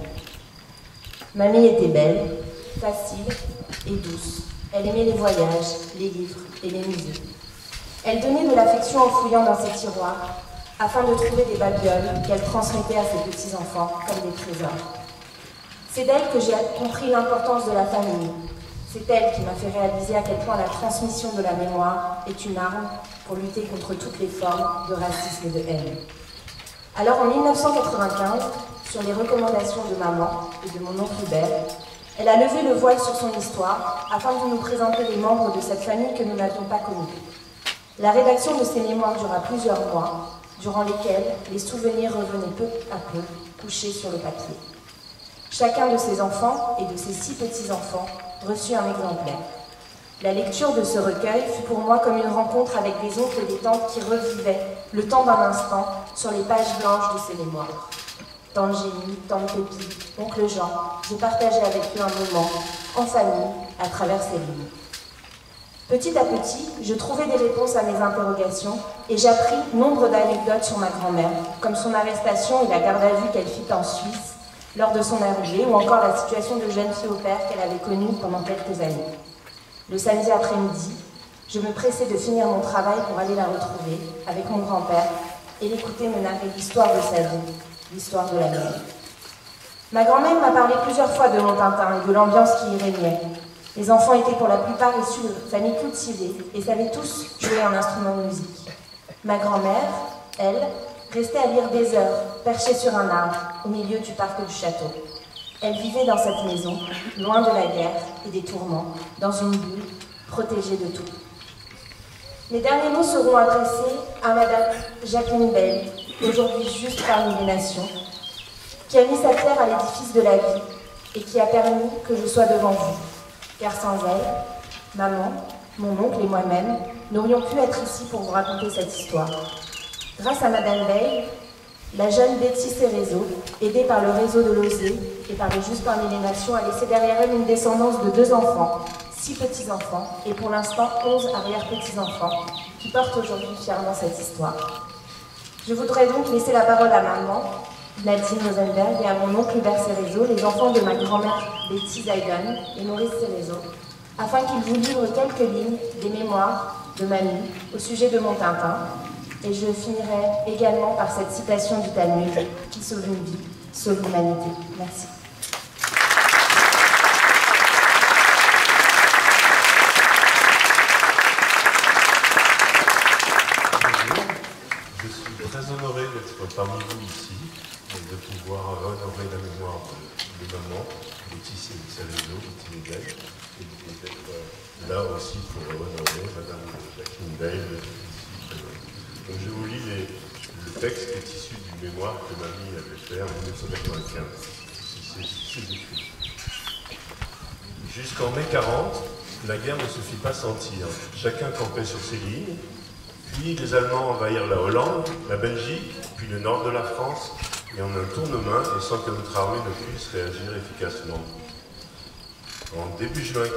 Mamie était belle, facile et douce. Elle aimait les voyages, les livres et les musées. Elle donnait de l'affection en fouillant dans ses tiroirs, afin de trouver des babioles qu'elle transmettait à ses petits-enfants comme des trésors. C'est d'elle que j'ai compris l'importance de la famille. C'est elle qui m'a fait réaliser à quel point la transmission de la mémoire est une arme pour lutter contre toutes les formes de racisme et de haine. Alors en 1995, sur les recommandations de maman et de mon oncle Hubert, elle a levé le voile sur son histoire afin de nous présenter les membres de cette famille que nous n'avions pas connue. La rédaction de ces mémoires dura plusieurs mois, durant lesquels les souvenirs revenaient peu à peu, couchés sur le papier. Chacun de ses enfants et de ses 6 petits-enfants reçut un exemplaire. La lecture de ce recueil fut pour moi comme une rencontre avec des oncles et des tantes qui revivaient, le temps d'un instant, sur les pages blanches de ces mémoires. Tante Génie, tante Pépi, oncle Jean, j'ai partagé avec eux un moment, en famille, à travers ces lignes. Petit à petit, je trouvais des réponses à mes interrogations et j'appris nombre d'anecdotes sur ma grand-mère, comme son arrestation et la garde à vue qu'elle fit en Suisse lors de son arrivée, ou encore la situation de jeune fille au père qu'elle avait connue pendant quelques années. Le samedi après-midi, je me pressais de finir mon travail pour aller la retrouver avec mon grand-père et l'écouter me narrer l'histoire de sa vie, l'histoire de la mienne. Ma grand-mère m'a parlé plusieurs fois de Montintin et de l'ambiance qui y régnait. Les enfants étaient pour la plupart issus de familles cultivées et savaient tous jouer un instrument de musique. Ma grand-mère, elle, restait à lire des heures, perchée sur un arbre, au milieu du parc du château. Elle vivait dans cette maison, loin de la guerre et des tourments, dans une bulle, protégée de tout. Mes derniers mots seront adressés à Madame Jacqueline Bell, aujourd'hui juste parmi les nations, qui a mis sa pierre à l'édifice de la vie et qui a permis que je sois devant vous. Car sans elle, maman, mon oncle et moi-même n'aurions pu être ici pour vous raconter cette histoire. Grâce à Madame Bell, la jeune Betty Cerezo, aidée par le réseau de Lozé et par les Justes parmi les Nations, a laissé derrière elle une descendance de 2 enfants, 6 petits-enfants et pour l'instant 11 arrière-petits-enfants qui portent aujourd'hui fièrement cette histoire. Je voudrais donc laisser la parole à maman, Nadine Rosenberg, et à mon oncle Hubert Cerezo, les enfants de ma grand-mère Betty Zaidan et Maurice Cerezo, afin qu'ils vous livrent quelques lignes des mémoires de mamie au sujet de mon Tintin. Et je finirai également par cette citation du Talmud, qui sauve une vie, sauve l'humanité. Merci. Je suis très honoré d'être parmi vous ici et de pouvoir honorer la mémoire de maman, Betty Cerezo, Betty Zaidan, et d'être là aussi pour honorer Madame Jacqueline Bale. Donc je vous lis le texte qui est issu du mémoire que mamie avait fait en 1995. C'est écrit. Jusqu'en mai 40, la guerre ne se fit pas sentir. Chacun campait sur ses lignes. Puis les Allemands envahirent la Hollande, la Belgique, puis le nord de la France, et en un tournement, et sans que notre armée ne puisse réagir efficacement. En début juin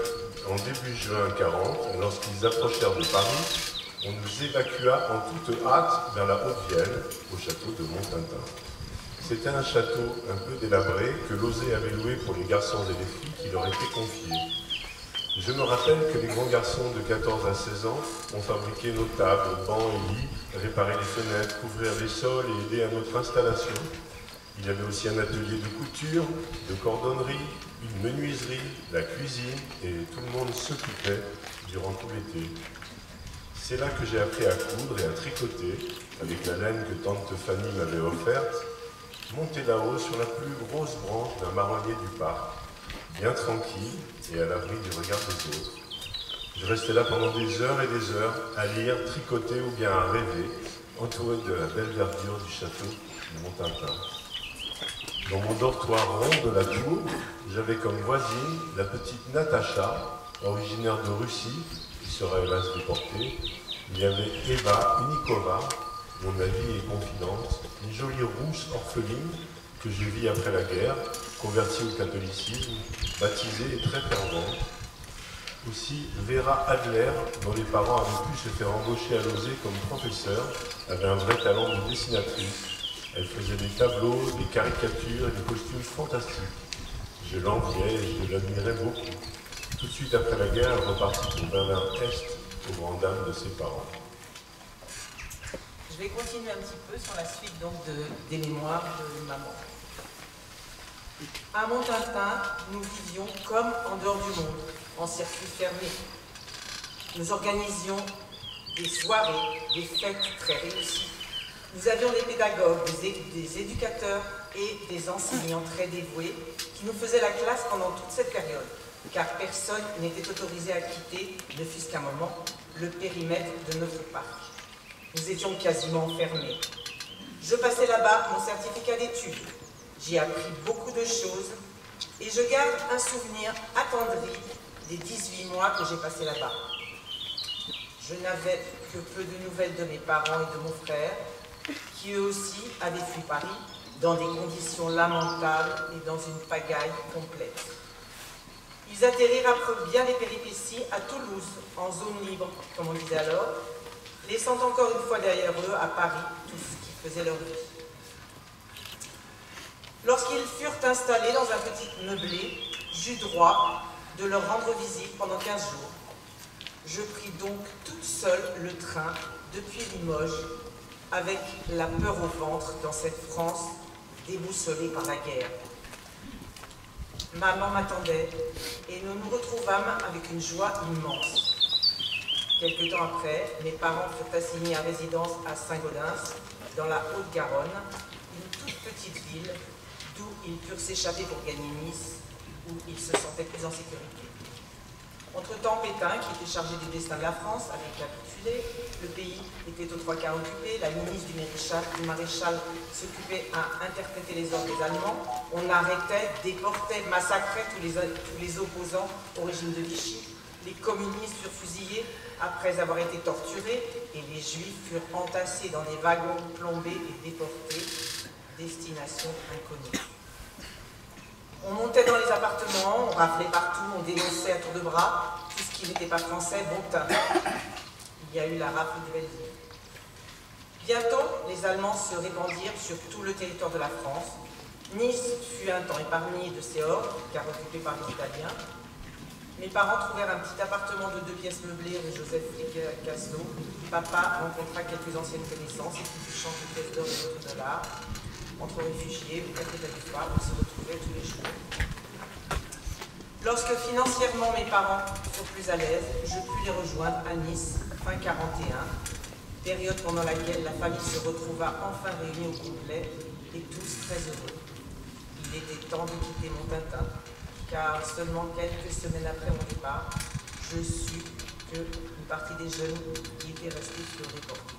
40, lorsqu'ils approchèrent de Paris, on nous évacua en toute hâte vers la Haute-Vienne, au château de Montintin. C'était un château un peu délabré que Lauzet avait loué pour les garçons et les filles qui leur étaient confiés. Je me rappelle que les grands garçons de 14 à 16 ans ont fabriqué nos tables, bancs et lits, réparé les fenêtres, couvrir les sols et aidé à notre installation. Il y avait aussi un atelier de couture, de cordonnerie, une menuiserie, la cuisine, et tout le monde s'occupait durant tout l'été. C'est là que j'ai appris à coudre et à tricoter, avec la laine que tante Fanny m'avait offerte, monté là-haut sur la plus grosse branche d'un marronnier du parc, bien tranquille et à l'abri du regard des autres. Je restais là pendant des heures et des heures, à lire, tricoter ou bien à rêver, entouré de la belle verdure du château de Montintin. Dans mon dortoir rond de la tour, j'avais comme voisine la petite Natacha, originaire de Russie, qui sera hélas déportée. Il y avait Eva Unikova, mon amie et confidente, une jolie rousse orpheline que je vis après la guerre, convertie au catholicisme, baptisée et très fervente. Aussi, Vera Adler, dont les parents avaient pu se faire embaucher à Lauzet comme professeur, avait un vrai talent de dessinatrice. Elle faisait des tableaux, des caricatures et des costumes fantastiques. Je l'enviais et je l'admirais beaucoup. Tout de suite après la guerre, elle repartit pour Berlin-Est, aux grandes dames de ses parents. Je vais continuer un petit peu sur la suite donc des mémoires de maman. À Montintin, nous vivions comme en dehors du monde, en circuit fermé. Nous organisions des soirées, des fêtes très réussies. Nous avions des pédagogues, des éducateurs et des enseignants très dévoués qui nous faisaient la classe pendant toute cette période, car personne n'était autorisé à quitter, ne fût-ce qu'un moment, le périmètre de notre parc. Nous étions quasiment enfermés. Je passais là-bas mon certificat d'études. J'y ai appris beaucoup de choses et je garde un souvenir attendri des 18 mois que j'ai passés là-bas. Je n'avais que peu de nouvelles de mes parents et de mon frère, qui eux aussi avaient fui Paris dans des conditions lamentables et dans une pagaille complète. Ils atterrirent après bien des péripéties à Toulouse, en zone libre, comme on disait alors, laissant encore une fois derrière eux, à Paris, tout ce qui faisait leur vie. Lorsqu'ils furent installés dans un petit meublé, j'eus droit de leur rendre visite pendant 15 jours. Je pris donc toute seule le train depuis Limoges, avec la peur au ventre dans cette France déboussolée par la guerre. Maman m'attendait et nous nous retrouvâmes avec une joie immense. Quelque temps après, mes parents furent assignés à résidence à Saint-Gaudens, dans la Haute-Garonne, une toute petite ville d'où ils purent s'échapper pour gagner Nice, où ils se sentaient plus en sécurité. Entre-temps, Pétain, qui était chargé du destin de la France, avait capitulé, le pays était aux 3/4 occupé, la ministre du maréchal s'occupait à interpréter les ordres des Allemands, on arrêtait, déportait, massacrait tous les opposants au régime de Vichy, les communistes furent fusillés après avoir été torturés et les juifs furent entassés dans des wagons plombés et déportés, destination inconnue. On montait dans les appartements, on raflait partout, on dénonçait à tour de bras, tout ce qui n'était pas français, bon teint. Il y a eu la rafle de Belleville. Bientôt, les Allemands se répandirent sur tout le territoire de la France. Nice fut un temps épargné de ces hordes, car occupée par les Italiens. Mes parents trouvèrent un petit appartement de 2 pièces meublées rue Joseph Picasso. Papa rencontra quelques anciennes connaissances et qui change de pièces d'or et d'autres $. Entre réfugiés, au café d'Aguifoire, on se retrouvait tous les jours. Lorsque financièrement mes parents furent plus à l'aise, je pus les rejoindre à Nice, fin 41, période pendant laquelle la famille se retrouva enfin réunie au complet et tous très heureux. Il était temps de quitter Montintin, car seulement quelques semaines après mon départ, je sus qu'une partie des jeunes qui étaient restés furent déportés.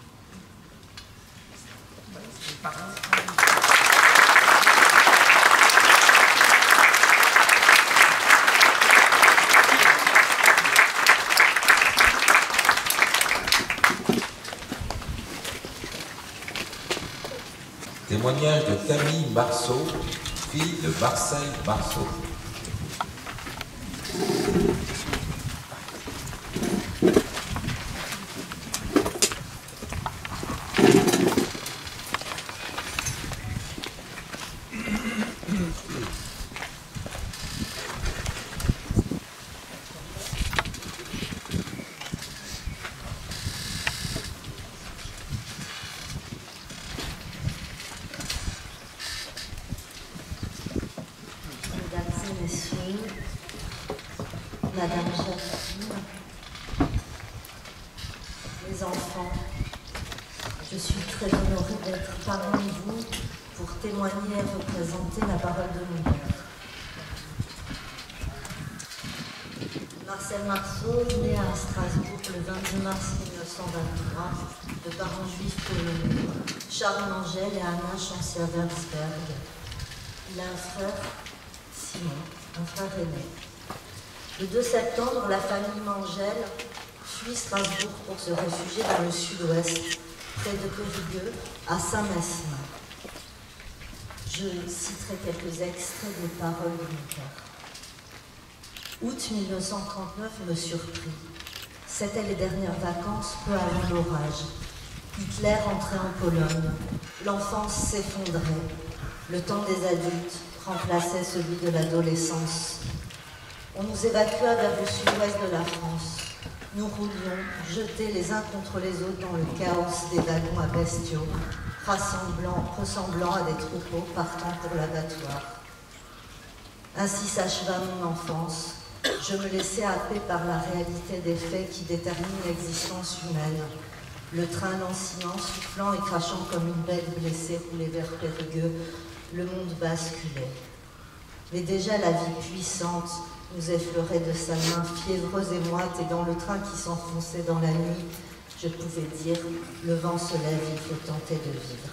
Voilà ce qui est parti. Témoignage de Camille Marceau, fille de Marcel Marceau. Madame Jacqueline, les enfants, je suis très honorée d'être parmi vous pour témoigner et représenter la parole de mon père. Marcel Marceau, né à Strasbourg le 22 mars 1923, de parents juifs polonais, Charles Mangel et Anna Chancière-Versberg. Il a un frère, Simon, un frère aîné. Le 2 septembre, la famille Mangel fuit Strasbourg pour se réfugier dans le sud-ouest, près de Périgueux, à Saint-Mesmin. Je citerai quelques extraits des paroles de mon père. Août 1939 me surprit. C'étaient les dernières vacances, peu avant l'orage. Hitler entrait en Pologne. L'enfance s'effondrait. Le temps des adultes remplaçait celui de l'adolescence. On nous évacua vers le sud-ouest de la France. Nous roulions, jetés les uns contre les autres dans le chaos des wagons à bestiaux, ressemblant à des troupeaux partant pour l'abattoir. Ainsi s'acheva mon enfance. Je me laissais happer par la réalité des faits qui déterminent l'existence humaine. Le train lancinant, soufflant et crachant comme une bête blessée roulait vers Périgueux, le monde basculait. Mais déjà la vie puissante nous effleurait de sa main fiévreuse et moite, et dans le train qui s'enfonçait dans la nuit, je pouvais dire, le vent se lève, il faut tenter de vivre.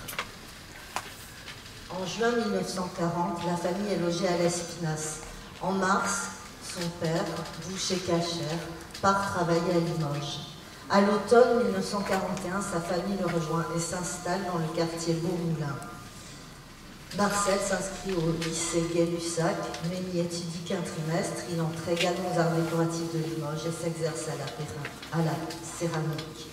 En juin 1940, la famille est logée à l'Espinasse. En mars, son père, boucher-cachère, part travailler à Limoges. À l'automne 1941, sa famille le rejoint et s'installe dans le quartier Beaumoulin. Marcel s'inscrit au lycée Gay-Lussac, mais n'y étudie qu'un trimestre. Il entre également aux arts décoratifs de Limoges et s'exerce à la céramique.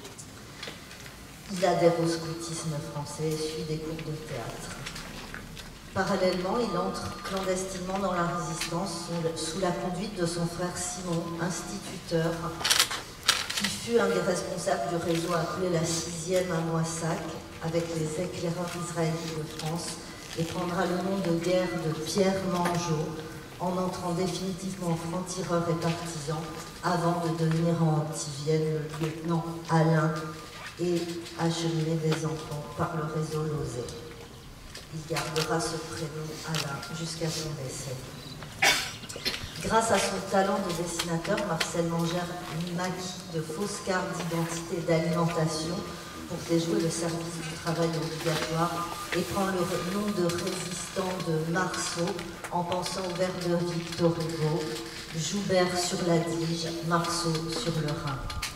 Il adhère au scoutisme français et suit des cours de théâtre. Parallèlement, il entre clandestinement dans la résistance sous la conduite de son frère Simon, instituteur, qui fut un des responsables du réseau appelé la 6e à Moissac, avec les éclaireurs israélites de France, et prendra le nom de guerre de Pierre Mangeot, en entrant définitivement franc-tireur et partisan, avant de devenir en Haute-Vienne le lieutenant Alain et acheminer des enfants par le réseau Lozé. Il gardera ce prénom Alain jusqu'à son décès. Grâce à son talent de dessinateur, Marcel Mangel maquille de fausses cartes d'identité et d'alimentation pour déjouer le service du travail obligatoire et prend le nom de résistant de Marceau en pensant au vers de Victor Hugo, Joubert sur la Dige, Marceau sur le Rhin.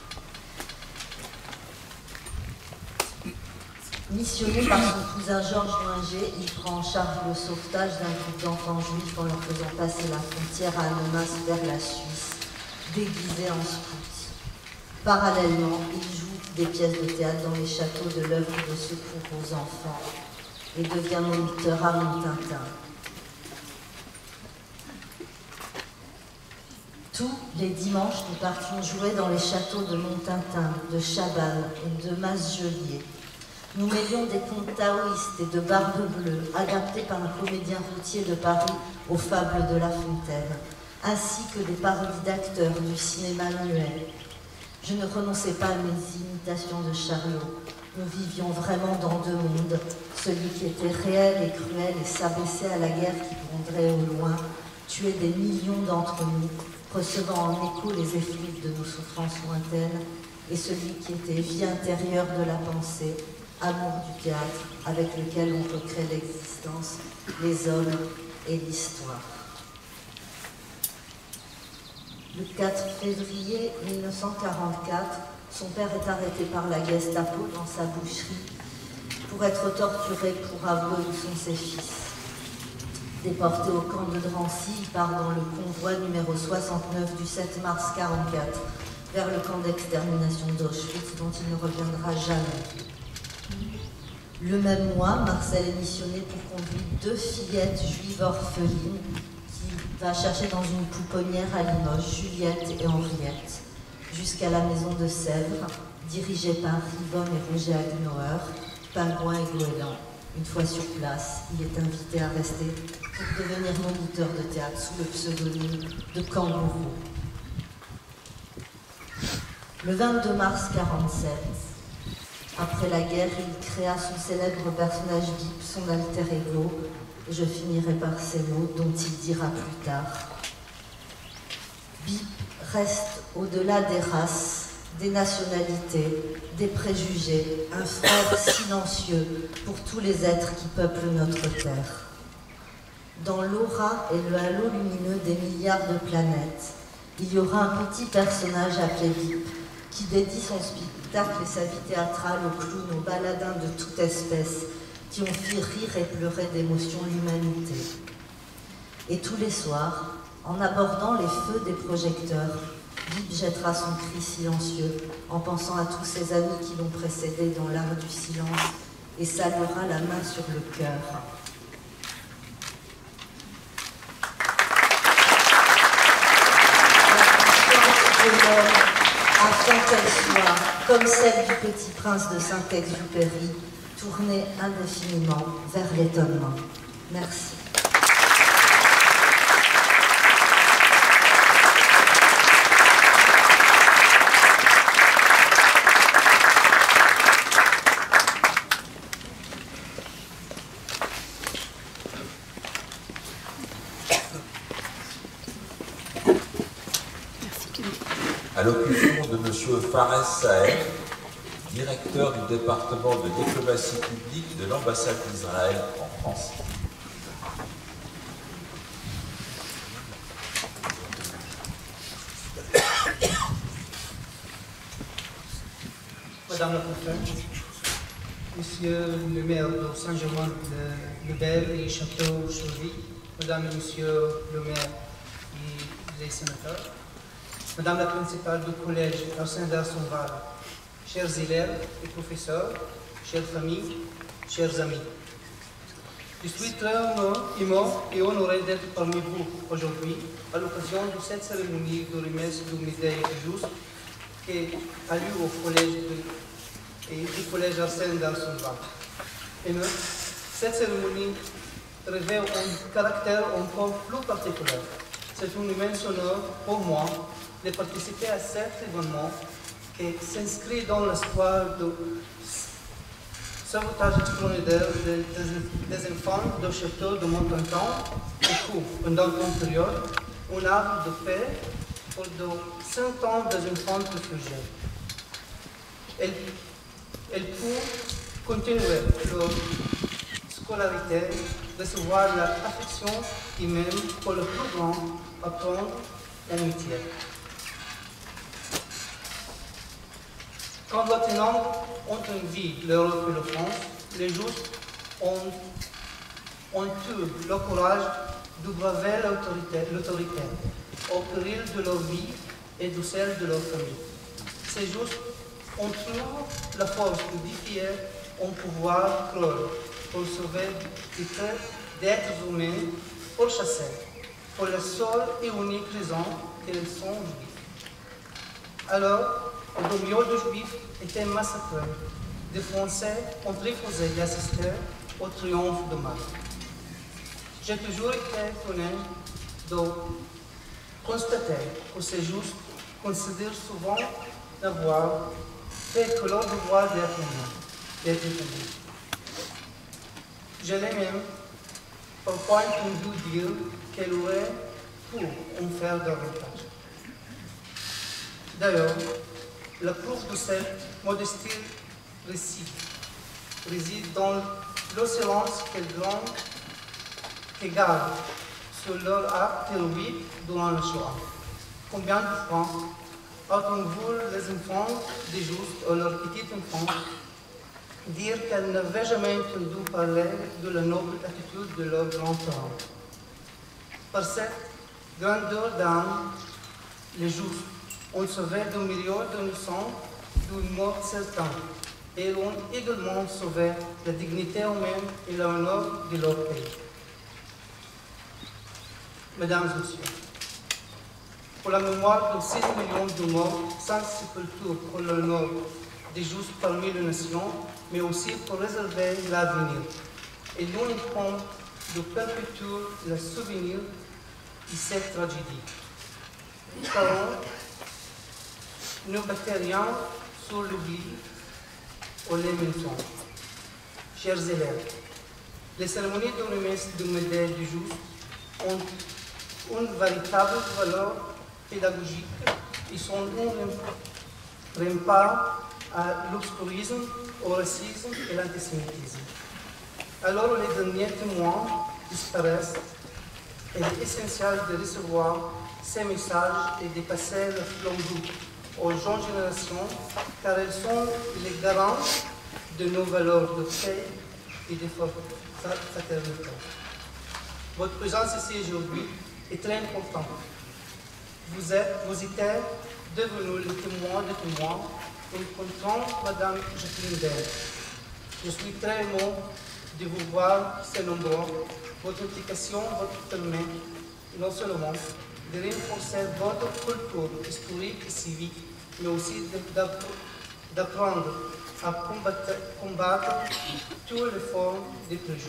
Missionné par son cousin Georges Moinger, il prend en charge le sauvetage d'un groupe d'enfants juifs en leur faisant passer la frontière à Annemasse vers la Suisse, déguisés en scouts. Parallèlement, il joue des pièces de théâtre dans les châteaux de l'œuvre de secours aux enfants et devient moniteur à Montintin. Tous les dimanches, nous partions jouer dans les châteaux de Montintin, de Chabannes et de Masgelier. Nous mêlions des contes taoïstes et de Barbe Bleue, adaptés par un comédien routier de Paris aux fables de La Fontaine, ainsi que des parodies d'acteurs du cinéma muet. Je ne renonçais pas à mes imitations de Charlot. Nous vivions vraiment dans deux mondes, celui qui était réel et cruel et s'abaissait à la guerre qui gronderait au loin, tuait des millions d'entre nous, recevant en écho les effluves de nos souffrances lointaines, et celui qui était vie intérieure de la pensée, amour du théâtre, avec lequel on recrée l'existence, les hommes et l'histoire. Le 4 février 1944, son père est arrêté par la Gestapo dans sa boucherie pour être torturé pour avouer où sont ses fils. Déporté au camp de Drancy, il part dans le convoi numéro 69 du 7 mars 1944 vers le camp d'extermination d'Auschwitz dont il ne reviendra jamais. Le même mois, Marcel est missionné pour conduire 2 fillettes juives orphelines qu'il va chercher dans une pouponnière à Limoges, Juliette et Henriette, jusqu'à la maison de Sèvres, dirigée par Yvonne et Roger Agnauer, Pingouin et Goéland. Une fois sur place, il est invité à rester pour devenir moniteur de théâtre sous le pseudonyme de Kangourou. Le 22 mars 1947, après la guerre, il créa son célèbre personnage Bip, son alter ego, et je finirai par ces mots dont il dira plus tard. Bip reste au-delà des races, des nationalités, des préjugés, un frère silencieux pour tous les êtres qui peuplent notre Terre. Dans l'aura et le halo lumineux des milliards de planètes, il y aura un petit personnage appelé Bip qui dédie son spectacle et sa vie théâtrale aux clowns, aux baladins de toute espèce qui ont fait rire et pleurer d'émotion l'humanité. Et tous les soirs, en abordant les feux des projecteurs, Bip jettera son cri silencieux en pensant à tous ses amis qui l'ont précédé dans l'art du silence et saluera la main sur le cœur. Afin qu'elle soit, comme celle du Petit Prince de Saint-Exupéry, tournée indéfiniment vers l'étonnement. Merci. Allocution de M. Fares Saed, directeur du département de diplomatie publique de l'ambassade d'Israël en France. Madame la préfète, Monsieur le maire de Saint-Germain-le-Bel et Château-Chaury, Madame et Monsieur le maire et les sénateurs, Madame la principale du collège Arsène d'Arsonval, chers élèves et professeurs, chères familles, chers amis. Je suis très ému et honoré d'être parmi vous aujourd'hui à l'occasion de cette cérémonie de remise du médaille juste qui a lieu au collège du collège Arsène d'Arsonval. Cette cérémonie revêt un caractère encore plus particulier. C'est un immense honneur pour moi de participer à cet événement qui s'inscrit dans l'espoir de sauvetage extraordinaire des enfants du château de Montintin et qui, pendant une période, un arbre de paix pour de 100 ans des enfants réfugiés. Elle peut continuer leur scolarité, recevoir l'affection humaine pour le plus grand, apprendre l'amitié. Quand les tenants ont envie l'Europe et la France, les justes ont eu le courage de braver l'autorité, au péril de leur vie et de celle de leur famille. Ces justes Entre nous, la force de défier un pouvoir cruel pour sauver des êtres humains, pour chasser, pour la seule et unique raison qu'ils sont juifs. Alors, des millions de juifs étaient massacrés, des Français ont refusé d'assister au triomphe de Mars. J'ai toujours été étonné de constater que ces justes considèrent souvent d'avoir fait que leur devoir d'être humain. Je l'ai même parfois entendu dire qu'elle aurait pu en faire davantage. D'ailleurs, la preuve de cette modestie réside dans l'assurance qu'elles gardent sur leur acte héroïque durant le Shoah. Combien de fois entendez-vous les enfants des justes ou leurs petits enfants dire qu'elles n'avaient jamais entendu parler de la noble attitude de leurs grands-parents? Par cette grandeur d'âme, les justes ont sauvé des millions d'innocents d'une mort certaine et ont également sauvé la dignité humaine et l'honneur de leur pays. Mesdames et Messieurs, pour la mémoire de 6 millions de morts sans sépulture pour l'honneur des justes parmi les nations, mais aussi pour réserver l'avenir. Et nous compte de perpétuer le souvenir de cette tragédie. Car ne battez rien sur l'oubli ou les mensonges. Chers élèves, les cérémonies de remise de médailles du juste ont une véritable valeur pédagogique. Ils sont un rempart à l'obscurisme, au racisme et à l'antisémitisme. Alors les derniers témoins disparaissent, il est essentiel de recevoir ces messages et de passer le flambeau aux jeunes générations, car elles sont les garants de nos valeurs de paix et de fraternité. Votre présence ici aujourd'hui est très importante. Vous êtes devenus les témoins de témoins en rencontrant Madame Jacqueline Bell. Je suis très ému de vous voir si nombreux. Votre implication votre permet non seulement de renforcer votre culture historique et civique, mais aussi d'apprendre à combattre toutes les formes de préjugés.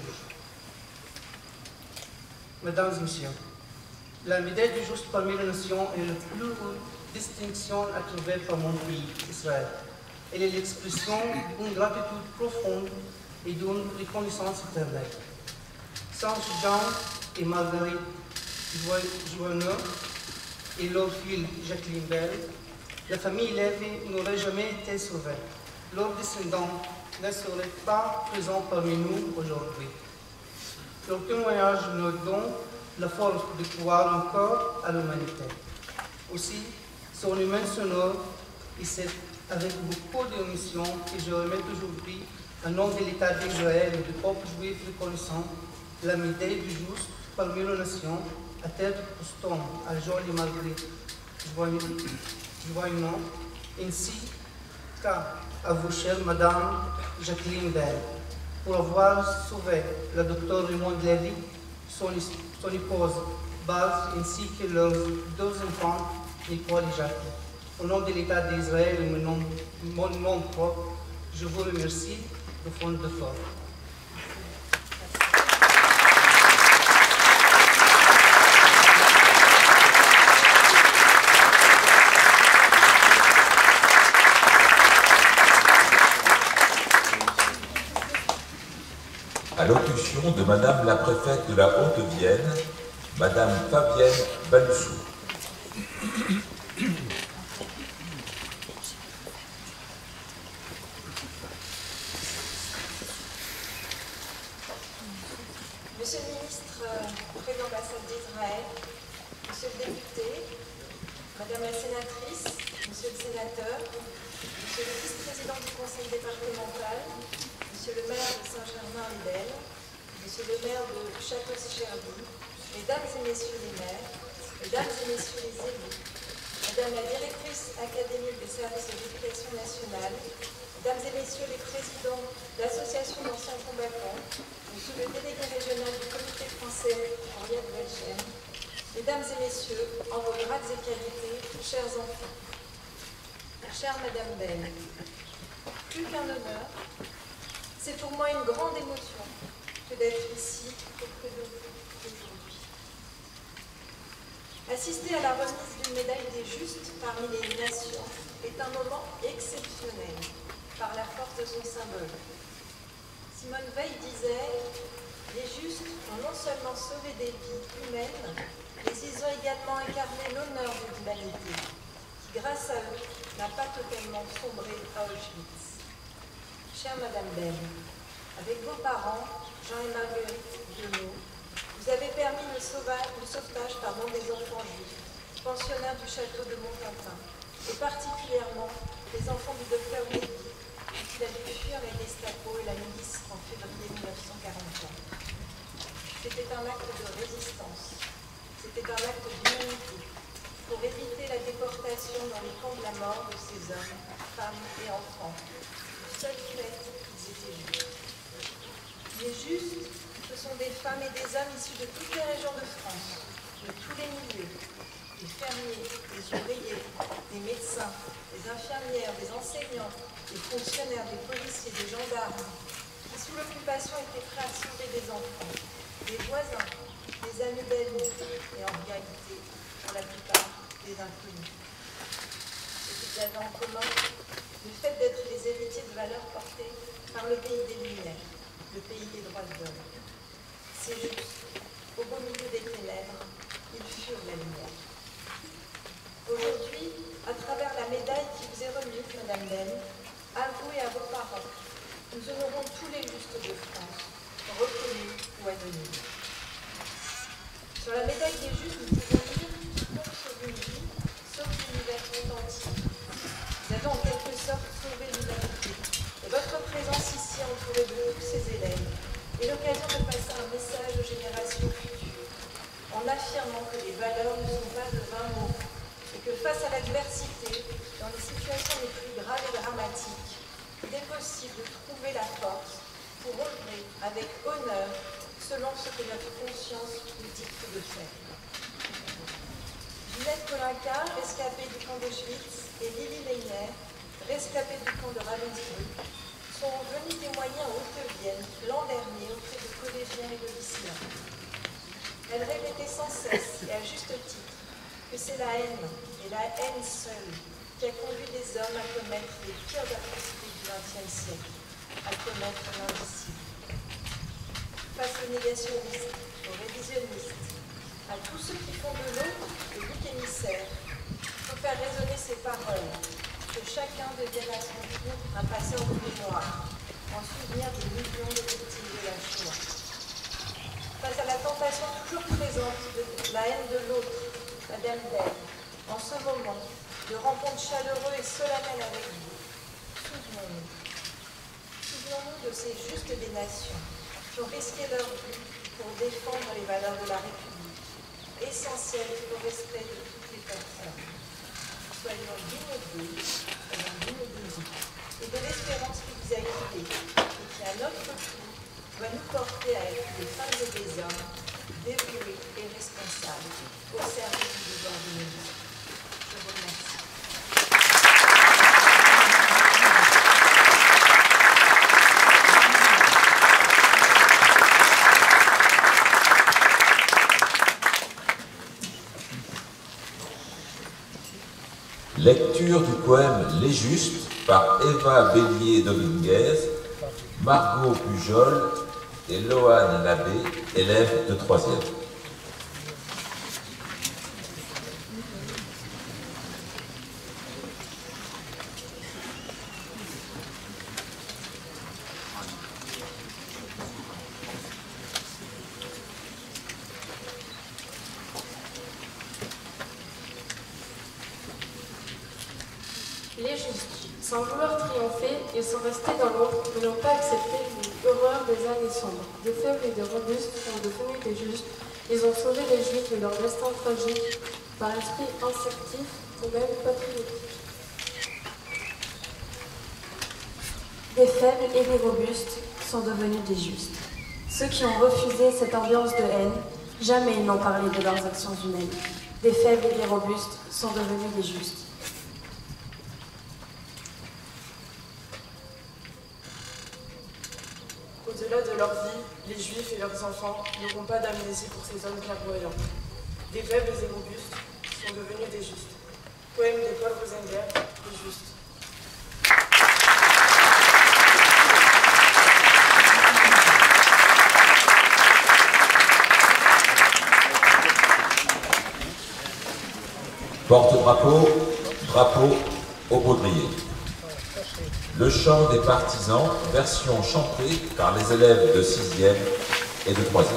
Mesdames et Messieurs, la médaille du juste parmi les nations est la plus haute distinction à trouver par mon pays, Israël. Elle est l'expression d'une gratitude profonde et d'une reconnaissance éternelle. Sans Jean et Marguerite Joanneux et leur fille Jacqueline Bell, la famille Lévy n'aurait jamais été sauvée. Leurs descendants ne seraient pas présents parmi nous aujourd'hui. Leur témoignage nous donne la force de croire encore à l'humanité. Aussi, son immense honneur, et c'est avec beaucoup d'émotion que je remets aujourd'hui, au nom de l'État d'Israël et du peuple juif reconnaissant, la médaille du juste parmi les nations, à titre posthume à Jean et Marguerite Joanneux, ainsi qu'à vous, chère Madame Jacqueline Bell, pour avoir sauvé le docteur Raymond Lévy, son épouse Baz, ainsi que leurs 2 enfants, Nicole et Jacques. Au nom de l'État d'Israël et mon nom propre, je vous remercie de fond de cœur. Allocution de Madame la préfète de la Haute-Vienne, Madame Fabienne Balussou. Monsieur le ministre auprès de l'ambassade d'Israël, Monsieur le député, Madame la sénatrice, Monsieur le sénateur, Monsieur le vice-président du conseil départemental, Monsieur le maire de Saint-Germain-en-Laye, Monsieur le maire de Château-Cherbourg, Mesdames et Messieurs les maires, Mesdames et Messieurs les élus, Madame la directrice académique des services de l'éducation nationale, Mesdames et Messieurs les présidents d'associations d'anciens combattants, Monsieur le délégué régional du comité français, Henriette Belchen, Mesdames et Messieurs, en vos grades et qualités, chers enfants, chère Madame Belle, plus qu'un honneur, c'est pour moi une grande émotion que d'être ici auprès de vous aujourd'hui. Assister à la remise d'une médaille des justes parmi les nations est un moment exceptionnel par la force de son symbole. Simone Veil disait « Les justes ont non seulement sauvé des vies humaines, mais ils ont également incarné l'honneur de l'humanité, qui grâce à eux n'a pas totalement sombré à Auschwitz. » Chère Madame Belle, avec vos parents, Jean et Marguerite Guénaud, vous avez permis le sauvetage des enfants juifs, pensionnaires du château de Montintin, et particulièrement des enfants du docteur Lévy, qui a dû fuir les Gestapo et la milice en février 1944. C'était un acte de résistance, c'était un acte d'humanité, pour éviter la déportation dans les camps de la mort de ces hommes, femmes et enfants, du seul fait qu'ils étaient juifs. Les justes, ce sont des femmes et des hommes issus de toutes les régions de France, de tous les milieux, des fermiers, des ouvriers, des médecins, des infirmières, des enseignants, des fonctionnaires, des policiers, des gendarmes, qui sous l'occupation étaient prêts à sauver des enfants, des voisins, des amis d'amis, et en réalité, pour la plupart, des inconnus. Ce qu'ils avaient en commun, le fait d'être les héritiers de valeurs portées par le pays des Lumières, le pays des droits de l'homme. C'est juste, au beau milieu des ténèbres, ils furent la lumière. Aujourd'hui, à travers la médaille qui vous est remise, Madame Belle, à vous et à vos parents, nous honorons tous les justes de France, reconnus ou anonymes. Sur la médaille des justes, nous pouvons lire « Quiconque sauve une vie, sauve l'univers tout entier ». Vous avez en quelque sorte sauvé l'humanité. Et votre présence ici, entourée de tous ces élèves, est l'occasion de passer un message aux générations futures, en affirmant que les valeurs ne sont pas de vains mots, et que face à l'adversité, dans les situations les plus graves et dramatiques, il est possible de trouver la force pour œuvrer avec honneur selon ce que notre conscience nous dicte de faire. Ginette Kolinka, rescapée du camp d'Auschwitz, et Lily Leiner, rescapée du camp de Ravensbrück, sont venus témoigner en Haute-Vienne l'an dernier auprès de collégiens et de lycéens. Elles répétaient sans cesse, et à juste titre, que c'est la haine, et la haine seule, qui a conduit des hommes à commettre les pires atrocités du XXe siècle, à commettre l'indicible. Face aux négationnistes, aux révisionnistes, à tous ceux qui font de l'autre le bouc émissaire, il faut faire résonner ces paroles, que chacun devienne à son tour un passeur de mémoire, en souvenir des millions de victimes de la Shoah. Face à la tentation toujours présente de la haine de l'autre, Madame Belle, en ce moment de rencontres chaleureux et solennelles avec vous, souvenons-nous. Souvenons-nous de ces justes des nations qui ont risqué leur vie pour défendre les valeurs de la République, essentielles au respect de toutes les personnes. Soyons dignes d'eux, soyons dignes de nous, et de l'espérance qui vous a guidés, et qui à notre tour doit nous porter à être des femmes et des hommes dévoués et responsables au service du devoir de nos vies. Je vous remercie. Lecture du poème Les Justes par Eva Bélier-Dominguez, Margot Pujol et Loane Labbé, élèves de 3e. Les justes, sans vouloir triompher, ils sont restés dans l'ombre, mais n'ont pas accepté l'horreur des années sombres. Des faibles et des robustes sont devenus des justes. Ils ont sauvé les juifs de leur destin tragique par esprit instinctif ou même patriotique. Des faibles et des robustes sont devenus des justes. Ceux qui ont refusé cette ambiance de haine, jamais ils n'ont parlé de leurs actions humaines. Des faibles et des robustes sont devenus des justes. Au-delà de leur vie, les Juifs et leurs enfants n'auront pas d'amnésie pour ces hommes clairvoyants. Des faibles et robustes sont devenus des justes. Poème de Paul Rosenger, Les Justes. Porte-drapeau, drapeau au baudrier. Le chant des partisans, version chantée par les élèves de 6e et de 3e.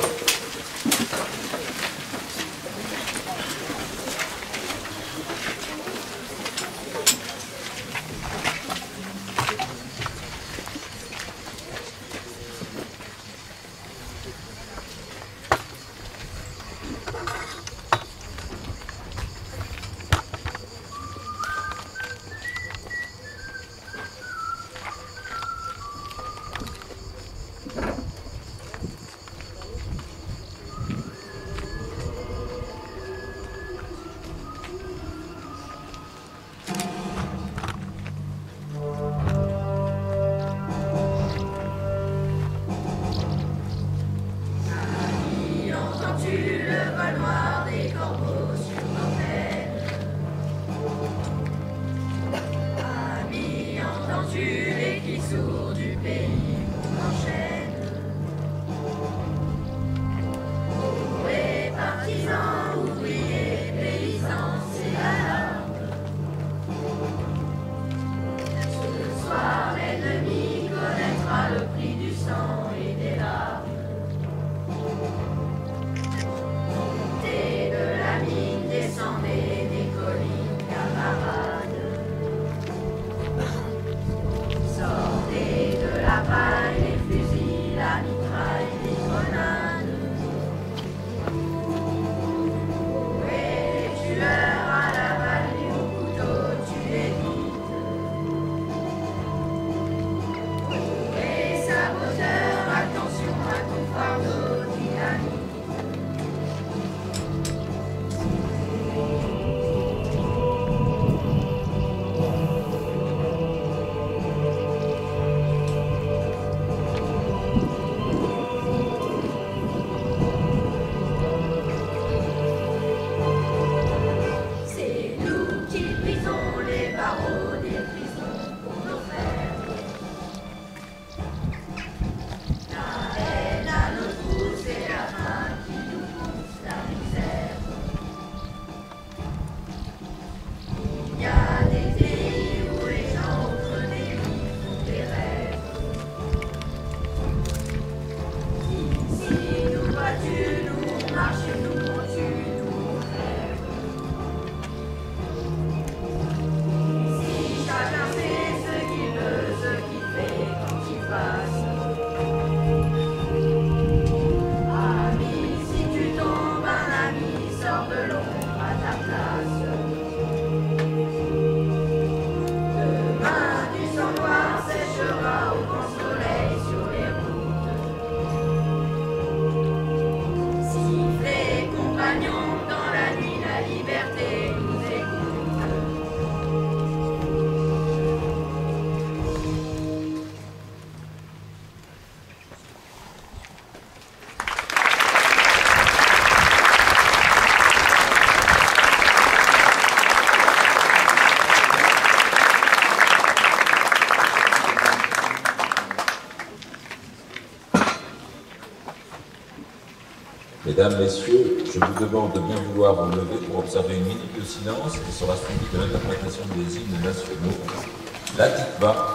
Mesdames, Messieurs, je vous demande de bien vouloir vous lever pour observer une minute de silence qui sera suivie de l'interprétation des hymnes nationaux, la Tikva,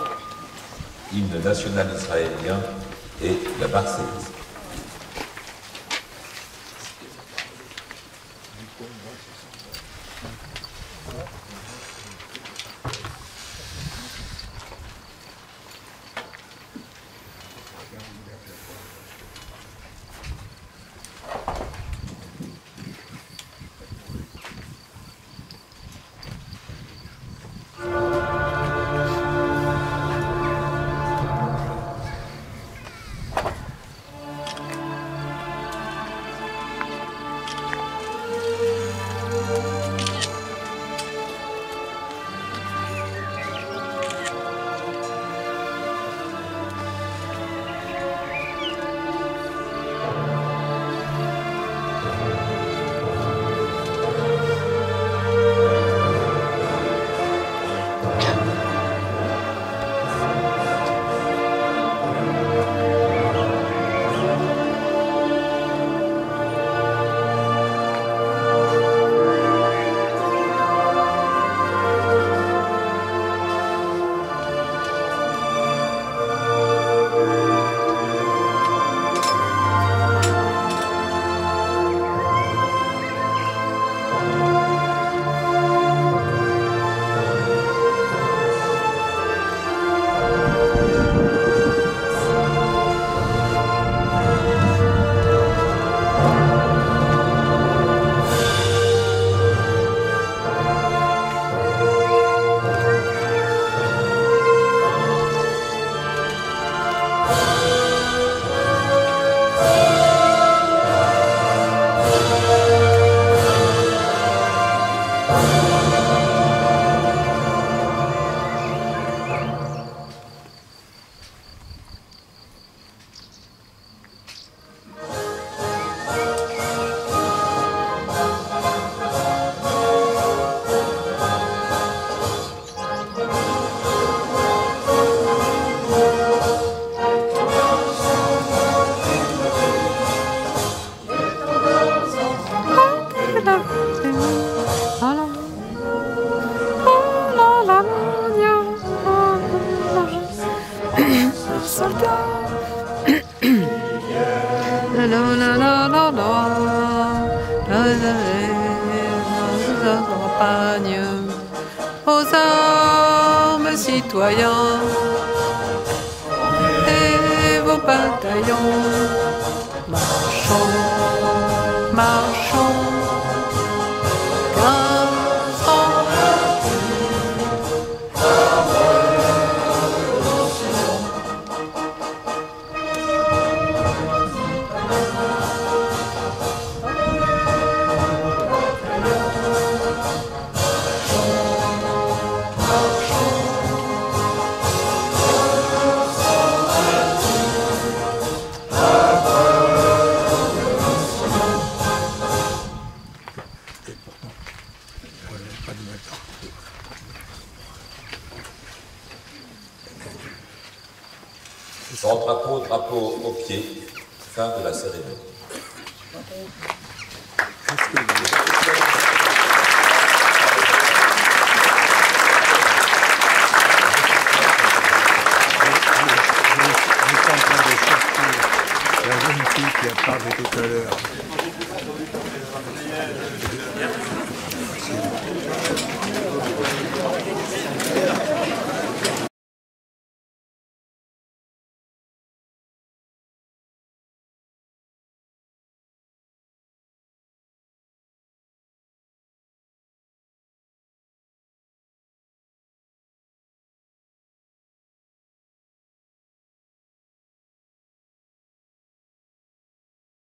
hymne national israélien, et la Marseillaise. campagne, aux armes citoyens, et vos bataillons, marchons, marchons, 15 ans. Sans drapeau, drapeau au pied, fin de la cérémonie. La jeune fille qui a parlé tout à l'heure.